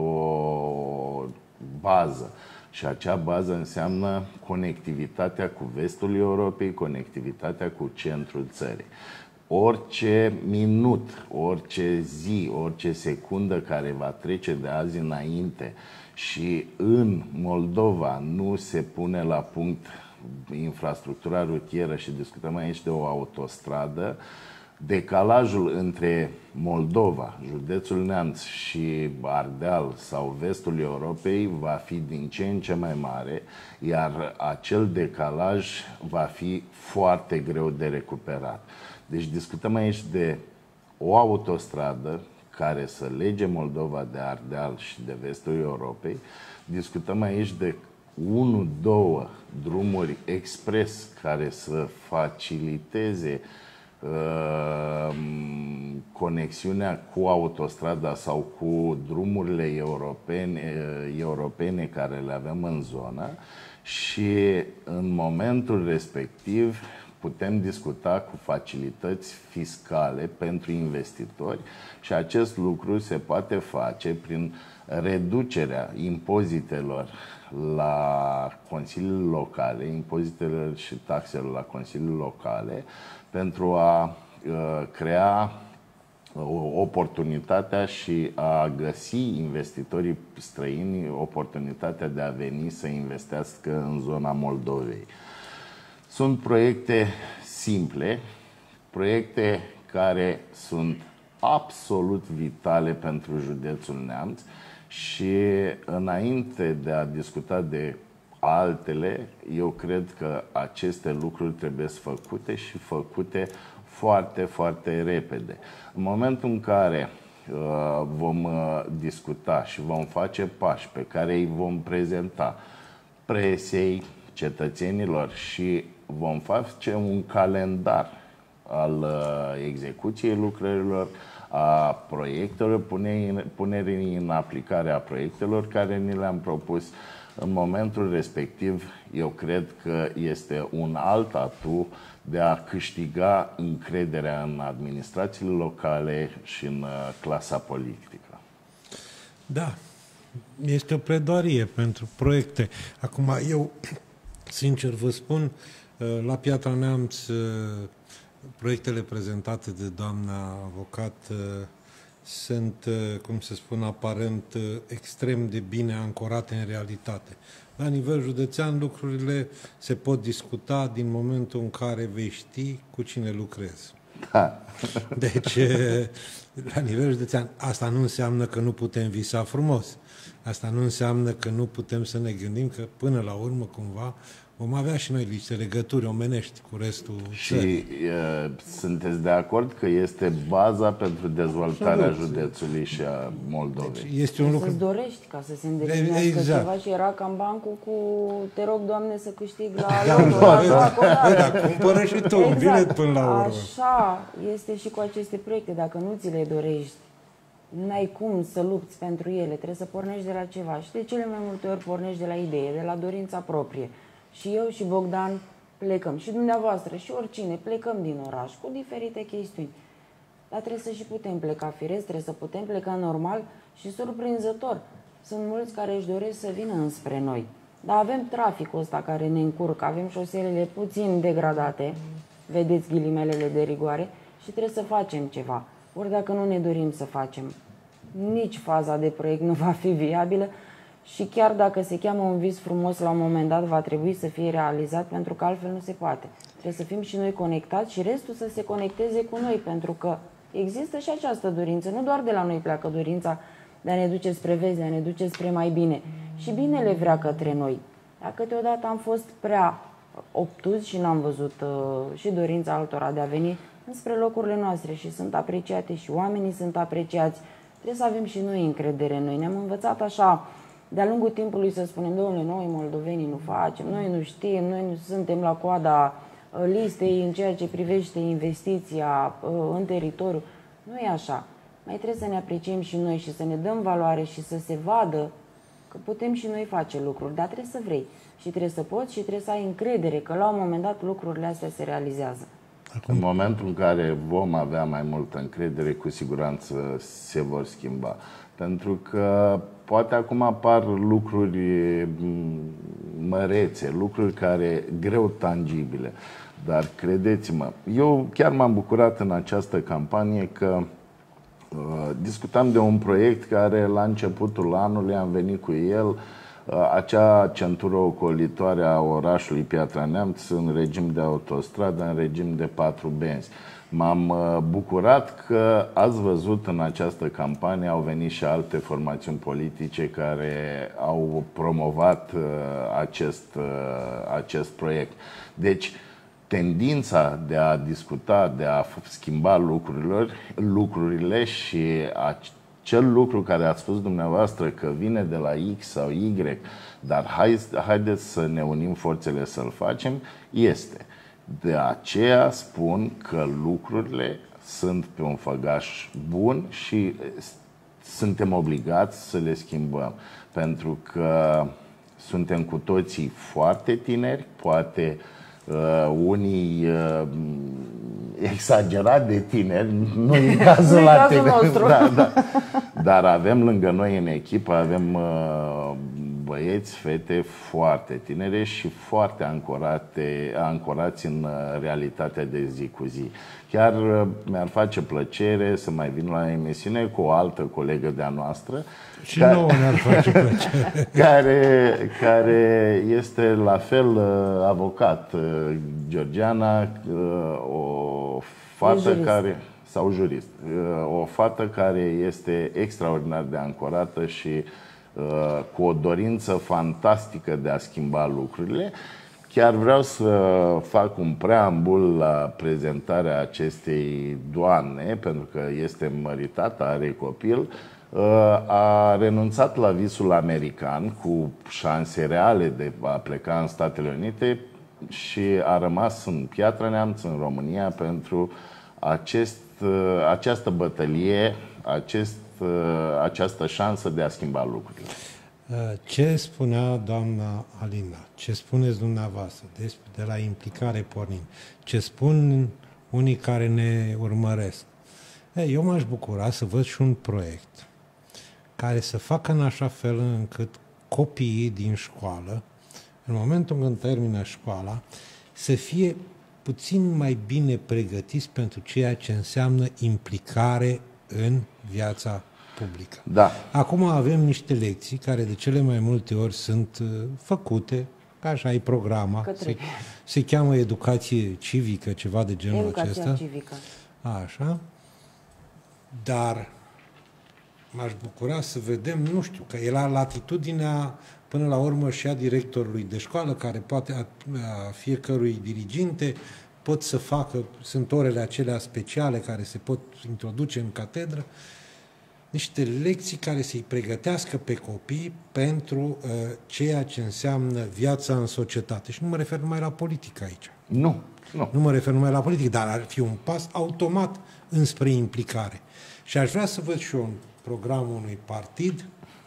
o bază. Și acea bază înseamnă conectivitatea cu vestul Europei, conectivitatea cu centrul țării. Orice minut, orice zi, orice secundă care va trece de azi înainte și în Moldova nu se pune la punct infrastructura rutieră și discutăm aici de o autostradă, decalajul între Moldova, județul Neamț și Ardeal sau vestul Europei va fi din ce în ce mai mare, iar acel decalaj va fi foarte greu de recuperat. Deci discutăm aici de o autostradă care să lege Moldova de Ardeal și de vestul Europei. Discutăm aici de 1-2 drumuri expres care să faciliteze conexiunea cu autostrada sau cu drumurile europene care le avem în zonă și în momentul respectiv putem discuta cu facilități fiscale pentru investitori și acest lucru se poate face prin reducerea impozitelor la consiliile locale, impozitelor și taxelor la consiliile locale, pentru a crea oportunitatea și a găsi investitorii străini oportunitatea de a veni să investească în zona Moldovei. Sunt proiecte simple, proiecte care sunt absolut vitale pentru județul Neamț și înainte de a discuta de altele, eu cred că aceste lucruri trebuie făcute și făcute foarte, foarte repede. În momentul în care vom discuta și vom face pași pe care îi vom prezenta presei, cetățenilor și vom face un calendar al execuției lucrărilor, a proiectelor, punerii în aplicare a proiectelor care ni le-am propus. În momentul respectiv, eu cred că este un alt atu de a câștiga încrederea în administrațiile locale și în clasa politică. Da, este o pledoarie pentru proiecte. Acum, eu, sincer vă spun, la Piatra Neamț, proiectele prezentate de doamna avocat sunt, cum se spune, aparent extrem de bine ancorate în realitate. La nivel județean, lucrurile se pot discuta din momentul în care vei ști cu cine lucrezi. Da. Deci, la nivel județean, asta nu înseamnă că nu putem visa frumos. Asta nu înseamnă că nu putem să ne gândim că, până la urmă, cumva, vom avea și noi niște legături omenești cu restul țării. Și sunteți de acord că este baza pentru dezvoltarea județului și a Moldovei? Deci este un lucru... Să-ți dorești ca să se îndeplinească ceva și era cam bancul cu te rog, Doamne, să câștig la loto. Da, cumpără și tu un bilet până la urmă. Așa este și cu aceste proiecte. Dacă nu ți le dorești, n-ai cum să lupți pentru ele. Trebuie să pornești de la ceva. Și de cele mai multe ori pornești de la idee, de la dorința proprie. Și eu și Bogdan plecăm, și dumneavoastră, și oricine, plecăm din oraș cu diferite chestiuni. Dar trebuie să și putem pleca firesc, trebuie să putem pleca normal și surprinzător. Sunt mulți care își doresc să vină înspre noi. Dar avem traficul ăsta care ne încurcă, avem șoselele puțin degradate, vedeți ghilimelele de rigoare, și trebuie să facem ceva. Ori dacă nu ne dorim să facem, nici faza de proiect nu va fi viabilă. Și chiar dacă se cheamă un vis frumos, la un moment dat va trebui să fie realizat, pentru că altfel nu se poate. Trebuie să fim și noi conectați și restul să se conecteze cu noi, pentru că există și această dorință. Nu doar de la noi pleacă dorința de a ne duce spre vest, de a ne duce spre mai bine. Și binele vrea către noi. Dar câteodată am fost prea obtuzi și n-am văzut și dorința altora de a veni înspre locurile noastre și sunt apreciate și oamenii sunt apreciați. Trebuie să avem și noi încredere în noi. Ne-am învățat așa de-a lungul timpului să spunem, domnule, noi moldovenii nu facem, noi nu știm, noi nu suntem la coada listei în ceea ce privește investiția în teritoriu. Nu e așa. Mai trebuie să ne apreciem și noi și să ne dăm valoare și să se vadă că putem și noi face lucruri, dar trebuie să vrei și trebuie să poți și trebuie să ai încredere că la un moment dat lucrurile astea se realizează. În momentul în care vom avea mai multă încredere, cu siguranță se vor schimba. Pentru că poate acum apar lucruri mărețe, lucruri care greu tangibile. Dar credeți-mă, eu chiar m-am bucurat în această campanie că discutam de un proiect care la începutul anului am venit cu el, acea centură ocolitoare a orașului Piatra Neamț în regim de autostradă, în regim de 4 benzi. M-am bucurat că ați văzut în această campanie, au venit și alte formațiuni politice care au promovat acest proiect. Deci, tendința de a discuta, de a schimba lucrurile și acel lucru care ați spus dumneavoastră că vine de la X sau Y, dar haideți să ne unim forțele să-l facem, este. De aceea spun că lucrurile sunt pe un făgaș bun și suntem obligați să le schimbăm. Pentru că suntem cu toții foarte tineri, poate unii exagerat de tineri, nu e cazul la nostru. Da. Dar avem lângă noi în echipă, avem băieți, fete foarte tinere și foarte ancorați în realitatea de zi cu zi. Chiar mi-ar face plăcere să mai vin la emisiune cu o altă colegă de-a noastră. Și nouă ne-ar face plăcere. Care este la fel avocat, Georgiana, o fată care... sau jurist. O fată care este extraordinar de ancorată și cu o dorință fantastică de a schimba lucrurile. Chiar vreau să fac un preambul la prezentarea acestei doamne, pentru că este măritată, are copil. a renunțat la visul american cu șanse reale de a pleca în Statele Unite și a rămas în Piatra Neamț, în România, pentru această bătălie, această șansă de a schimba lucrurile. Ce spunea doamna Alina, ce spuneți dumneavoastră, de la implicare pornind, ce spun unii care ne urmăresc. Eu m-aș bucura să văd și un proiect care să facă în așa fel încât copiii din școală, în momentul când termină școala, să fie puțin mai bine pregătiți pentru ceea ce înseamnă implicare în viața publică. Da. Acum avem niște lecții care de cele mai multe ori sunt făcute, ca așa e programa, se cheamă educație civică, ceva de genul acesta. Educația civică. Așa. Dar m-aș bucura să vedem, nu știu, că e la latitudinea până la urmă și a directorului de școală, care poate a fiecărui diriginte pot să facă, sunt orele acelea speciale care se pot introduce în catedră, niște lecții care să-i pregătească pe copii pentru ceea ce înseamnă viața în societate. Și nu mă refer numai la politică aici. Nu. Nu mă refer numai la politică, dar ar fi un pas automat înspre implicare. Și aș vrea să văd și eu în programul unui partid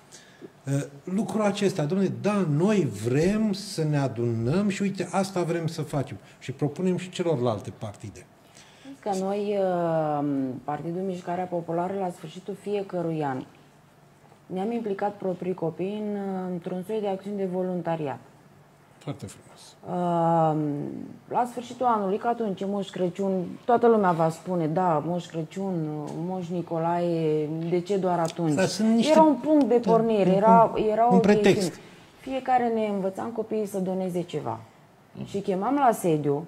lucrul acesta. Dom'le, da, noi vrem să ne adunăm și uite, asta vrem să facem. Și propunem și celorlalte partide. Că noi, Partidul Mișcarea Populară, la sfârșitul fiecărui an, ne-am implicat proprii copii într-un soi de acțiuni de voluntariat. Foarte frumos. La sfârșitul anului, că atunci, Moș Crăciun, toată lumea va spune, da, Moș Crăciun, Moș Nicolae, de ce doar atunci? Era un punct de pornire, era un pretext. Fiecare ne învățam copiii să doneze ceva. Și chemam la sediu,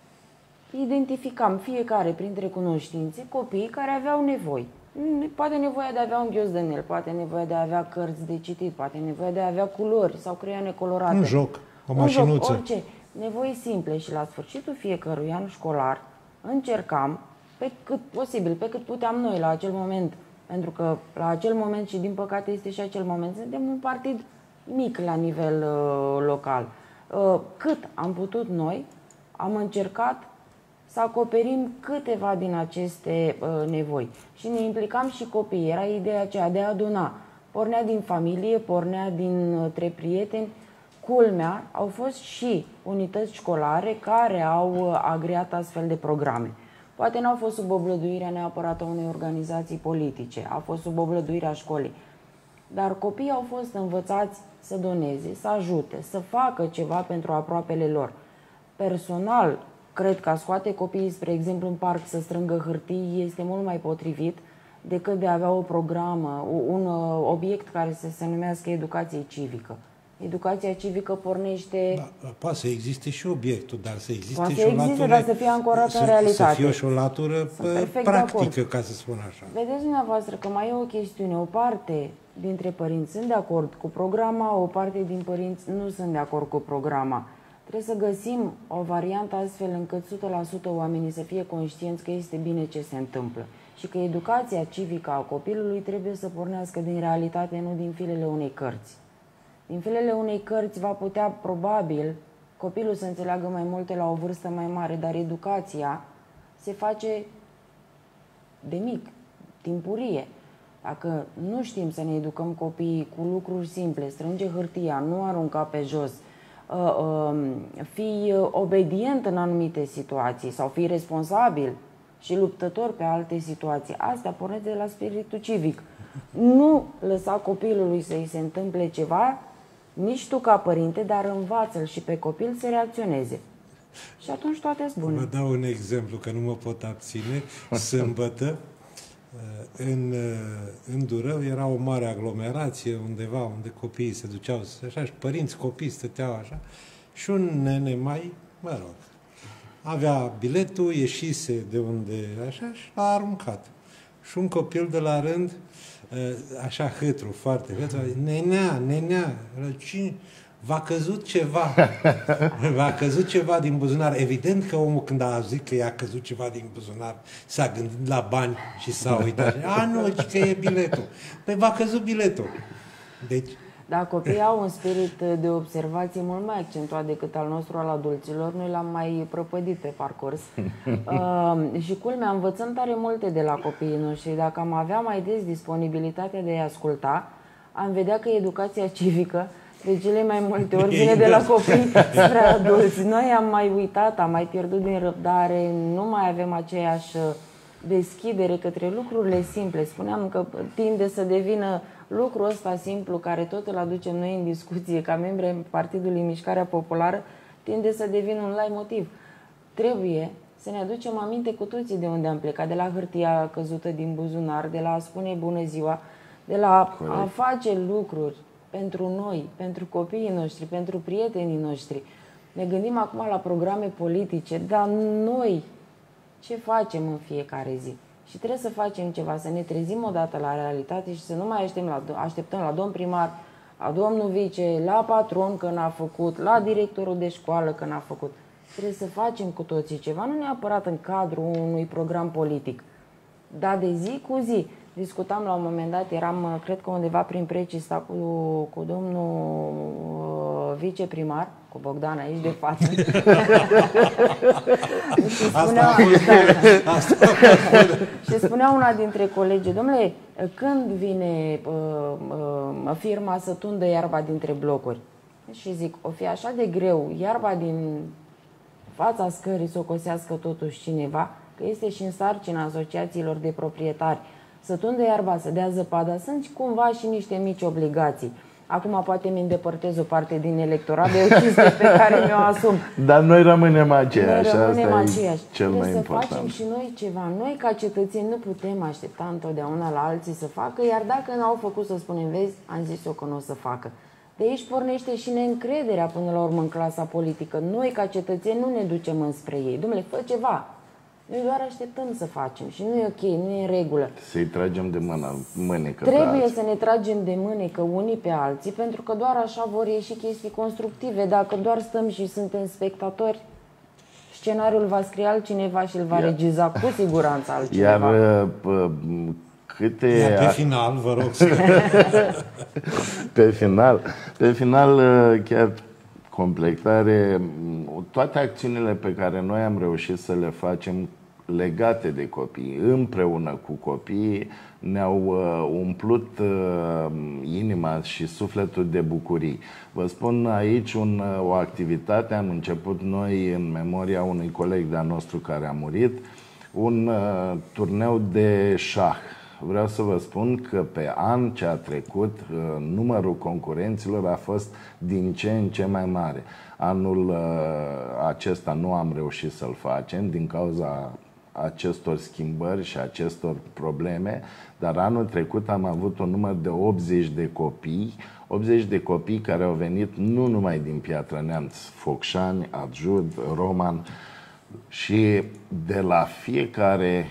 identificam fiecare printre cunoștințe copiii care aveau nevoi. Poate nevoia de a avea un ghiozdanel, poate nevoia de a avea cărți de citit, poate nevoia de a avea culori sau creioane colorate. Un joc, o mașinuță. Orice. Nevoi simple și la sfârșitul fiecărui an școlar încercam, pe cât posibil, pe cât puteam noi la acel moment, pentru că la acel moment și din păcate este și acel moment, suntem un partid mic la nivel local. Cât am putut noi, am încercat să acoperim câteva din aceste nevoi. Și ne implicam și copiii. Era ideea aceea de a aduna. Pornea din familie, pornea dintre prieteni. Culmea, au fost și unități școlare care au agreat astfel de programe. Poate n-au fost sub oblăduirea neapărat a unei organizații politice, a fost sub oblăduirea școlii. Dar copiii au fost învățați să doneze, să ajute, să facă ceva pentru aproapele lor. Personal, cred că a scoate copiii, spre exemplu, în parc să strângă hârtii este mult mai potrivit decât de a avea o programă, un obiect care să se numească educație civică. Educația civică pornește... Da, poate să existe și obiectul, dar să existe poate și o latură... dar să fie ancorată în realitate. Să fie și o latură practică, ca să spun așa. Vedeți dumneavoastră că mai e o chestiune. O parte dintre părinți sunt de acord cu programa, o parte din părinți nu sunt de acord cu programa. Trebuie să găsim o variantă astfel încât 100% oamenii să fie conștienți că este bine ce se întâmplă și că educația civică a copilului trebuie să pornească din realitate, nu din filele unei cărți. Din filele unei cărți va putea, probabil, copilul să înțeleagă mai multe la o vârstă mai mare, dar educația se face de mic, timpurie. Dacă nu știm să ne educăm copiii cu lucruri simple, strânge hârtia, nu arunca pe jos, fii obedient în anumite situații sau fii responsabil și luptător pe alte situații, astea pornesc de la spiritul civic. Nu lăsa copilului să-i se întâmple ceva, nici tu ca părinte, dar învață-l și pe copil să reacționeze. Și atunci toate sunt bune. Vă dau un exemplu, că nu mă pot abține. Sâmbătă, în Durău, era o mare aglomerație undeva unde copiii se duceau, așa, și părinți, copii stăteau așa, și un nene mai, mă rog, avea biletul, ieșise de unde, așa, și l-a aruncat. Și un copil de la rând, așa hâtru, foarte hâtru, nenea, v-a căzut ceva. V-a căzut ceva din buzunar. Evident că omul, când a zis că i-a căzut ceva din buzunar, s-a gândit la bani și s-a uitat. Nu, că e biletul. Păi v-a căzut biletul. Deci... Da, copiii au un spirit de observație mult mai accentuat decât al nostru, al adulților. Noi l-am mai prăpădit pe parcurs. Și culmea, învățăm tare multe de la copiii noștri. Dacă am avea mai des disponibilitatea de a-i asculta, am vedea că educația civică de cele mai multe ori vine de la copii spre adulți. Noi am mai uitat, am mai pierdut din răbdare, nu mai avem aceeași deschidere către lucrurile simple. Spuneam că tinde să devină lucrul ăsta simplu, care tot îl aducem noi în discuție ca membri ai Partidului Mișcarea Populară, tinde să devină un leitmotiv. Trebuie să ne aducem aminte cu toții de unde am plecat, de la hârtia căzută din buzunar, de la a spune bună ziua, de la a face lucruri pentru noi, pentru copiii noștri, pentru prietenii noștri. Ne gândim acum la programe politice, dar noi ce facem în fiecare zi? Și trebuie să facem ceva, să ne trezim odată la realitate și să nu mai așteptăm la domn primar, la domnul vice, la patron că n-a făcut, la directorul de școală că n-a făcut. Trebuie să facem cu toții ceva, nu neapărat în cadrul unui program politic, dar de zi cu zi. Discutam la un moment dat, eram, cred că undeva prin Precista cu domnul viceprimar, cu Bogdan aici de față. Și spunea una dintre colegi, domnule, când vine firma să tundă iarba dintre blocuri? Și zic, o fi așa de greu, iarba din fața scării să o cosească totuși cineva, că este și în sarcina asociațiilor de proprietari. Să tundă iarba, să dea zăpada, sunt cumva și niște mici obligații. Acum poate mi îndepărtez o parte din electorat, de o chestie pe care mi-o asum. Dar noi rămânem aceiași, asta e cel mai important. Trebuie să facem și noi ceva. Noi, ca cetățeni, nu putem aștepta întotdeauna la alții să facă, iar dacă n-au făcut, să spunem, vezi, am zis-o că nu o să facă. De aici pornește și neîncrederea până la urmă în clasa politică. Noi, ca cetățeni, nu ne ducem înspre ei. Dom'le, fă ceva. Noi doar așteptăm să facem și nu e ok, nu e în regulă. Să-i tragem de mânecă. Trebuie să ne tragem de mânecă unii pe alții, pentru că doar așa vor ieși chestii constructive. Dacă doar stăm și suntem spectatori, scenariul va scrie altcineva și îl va regiza cu siguranță altcineva. Iar pe final, vă rog. pe final, chiar completare, toate acțiunile pe care noi am reușit să le facem legate de copii, împreună cu copiii, ne-au umplut inima și sufletul de bucurii. Vă spun aici o activitate, am început noi în memoria unui coleg de-al nostru care a murit, un turneu de șah. Vreau să vă spun că pe an ce a trecut, numărul concurenților a fost din ce în ce mai mare. Anul acesta nu am reușit să-l facem din cauza acestor schimbări și acestor probleme, dar anul trecut am avut un număr de 80 de copii, 80 de copii care au venit nu numai din Piatra Neamț, Focșani, Adjud, Roman. Și de la fiecare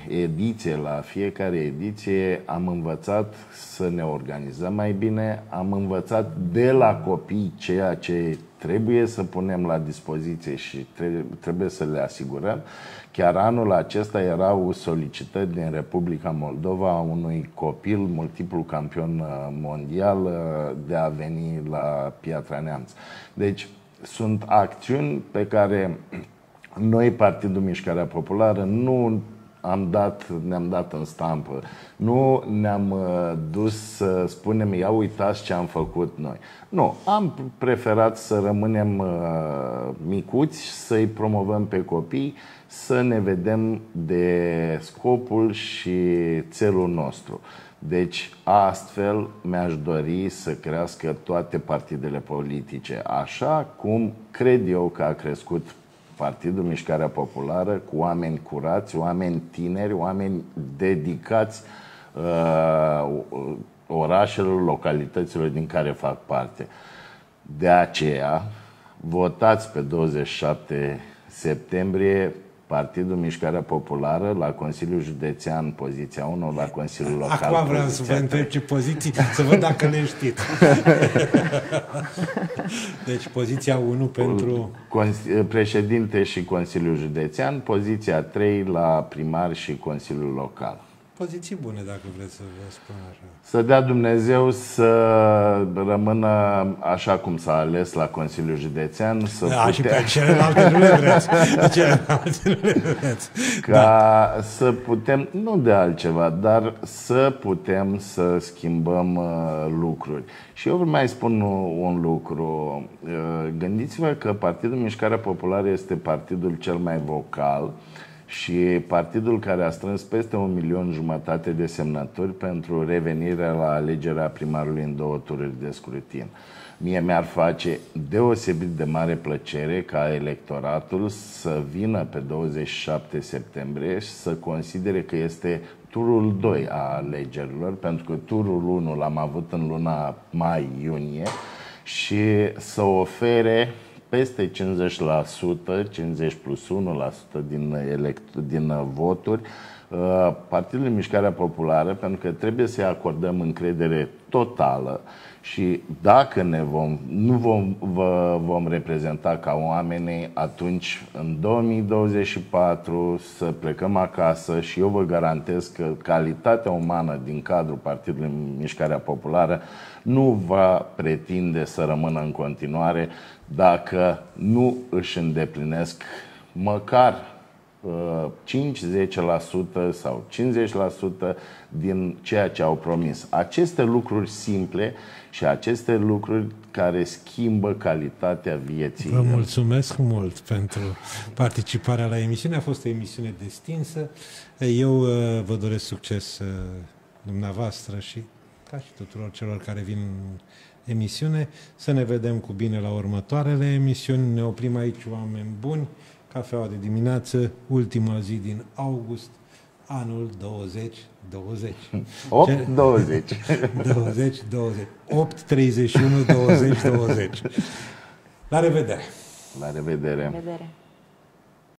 ediție am învățat să ne organizăm mai bine, am învățat de la copii ceea ce trebuie să punem la dispoziție și trebuie să le asigurăm. Chiar anul acesta erau solicitări din Republica Moldova a unui copil multiplu campion mondial de a veni la Piatra Neamț. Deci sunt acțiuni pe care noi, Partidul Mișcarea Populară, nu ne-am dat în stampă. Nu ne-am dus să spunem, ia uitați ce am făcut noi. Nu, am preferat să rămânem micuți, să-i promovăm pe copii, să ne vedem de scopul și țelul nostru. Deci, astfel mi-aș dori să crească toate partidele politice, așa cum cred eu că a crescut Partidul Mișcarea Populară, cu oameni curați, oameni tineri, oameni dedicați orașelor, localităților din care fac parte. De aceea, votați pe 27 septembrie Partidul Mișcarea Populară, la Consiliul Județean, poziția 1, la Consiliul Local. Acum vreau să vă întreb ce poziții, să văd dacă le știți. Deci poziția 1 pentru... Președinte și Consiliul Județean, poziția 3 la primar și Consiliul Local. Poziții bune, dacă vreți să vă spun așa. Să dea Dumnezeu să rămână așa cum s-a ales la Consiliul Județean. Și pe celelalte nu le vreți. Ca să putem, nu de altceva, dar să putem să schimbăm lucruri. Și eu vreau mai spun un lucru. Gândiți-vă că Partidul Mișcarea Populară este partidul cel mai vocal și partidul care a strâns peste 1,5 milion de semnături pentru revenirea la alegerea primarului în 2 tururi de scrutin. Mie mi-ar face deosebit de mare plăcere ca electoratul să vină pe 27 septembrie și să considere că este turul 2 a alegerilor, pentru că turul 1 l-am avut în luna mai-iunie, și să ofere peste 50%, 50 plus 1% din voturi Partidului Mișcarea Populară, pentru că trebuie să-i acordăm încredere totală și dacă vom reprezenta ca oameni, atunci în 2024 să plecăm acasă și eu vă garantez că calitatea umană din cadrul Partidului Mișcarea Populară nu va pretinde să rămână în continuare dacă nu își îndeplinesc măcar 5-10% sau 50% din ceea ce au promis. Aceste lucruri simple și aceste lucruri care schimbă calitatea vieții. Vă mulțumesc mult pentru participarea la emisiune. A fost o emisiune destinsă. Eu vă doresc succes dumneavoastră și ca și tuturor celor care vin în emisiune. Să ne vedem cu bine la următoarele emisiuni. Ne oprim aici, oameni buni. Cafeaua de dimineață, ultima zi din august, anul 2020. 8-20. 8-31-2020. La revedere! La revedere! Vedere.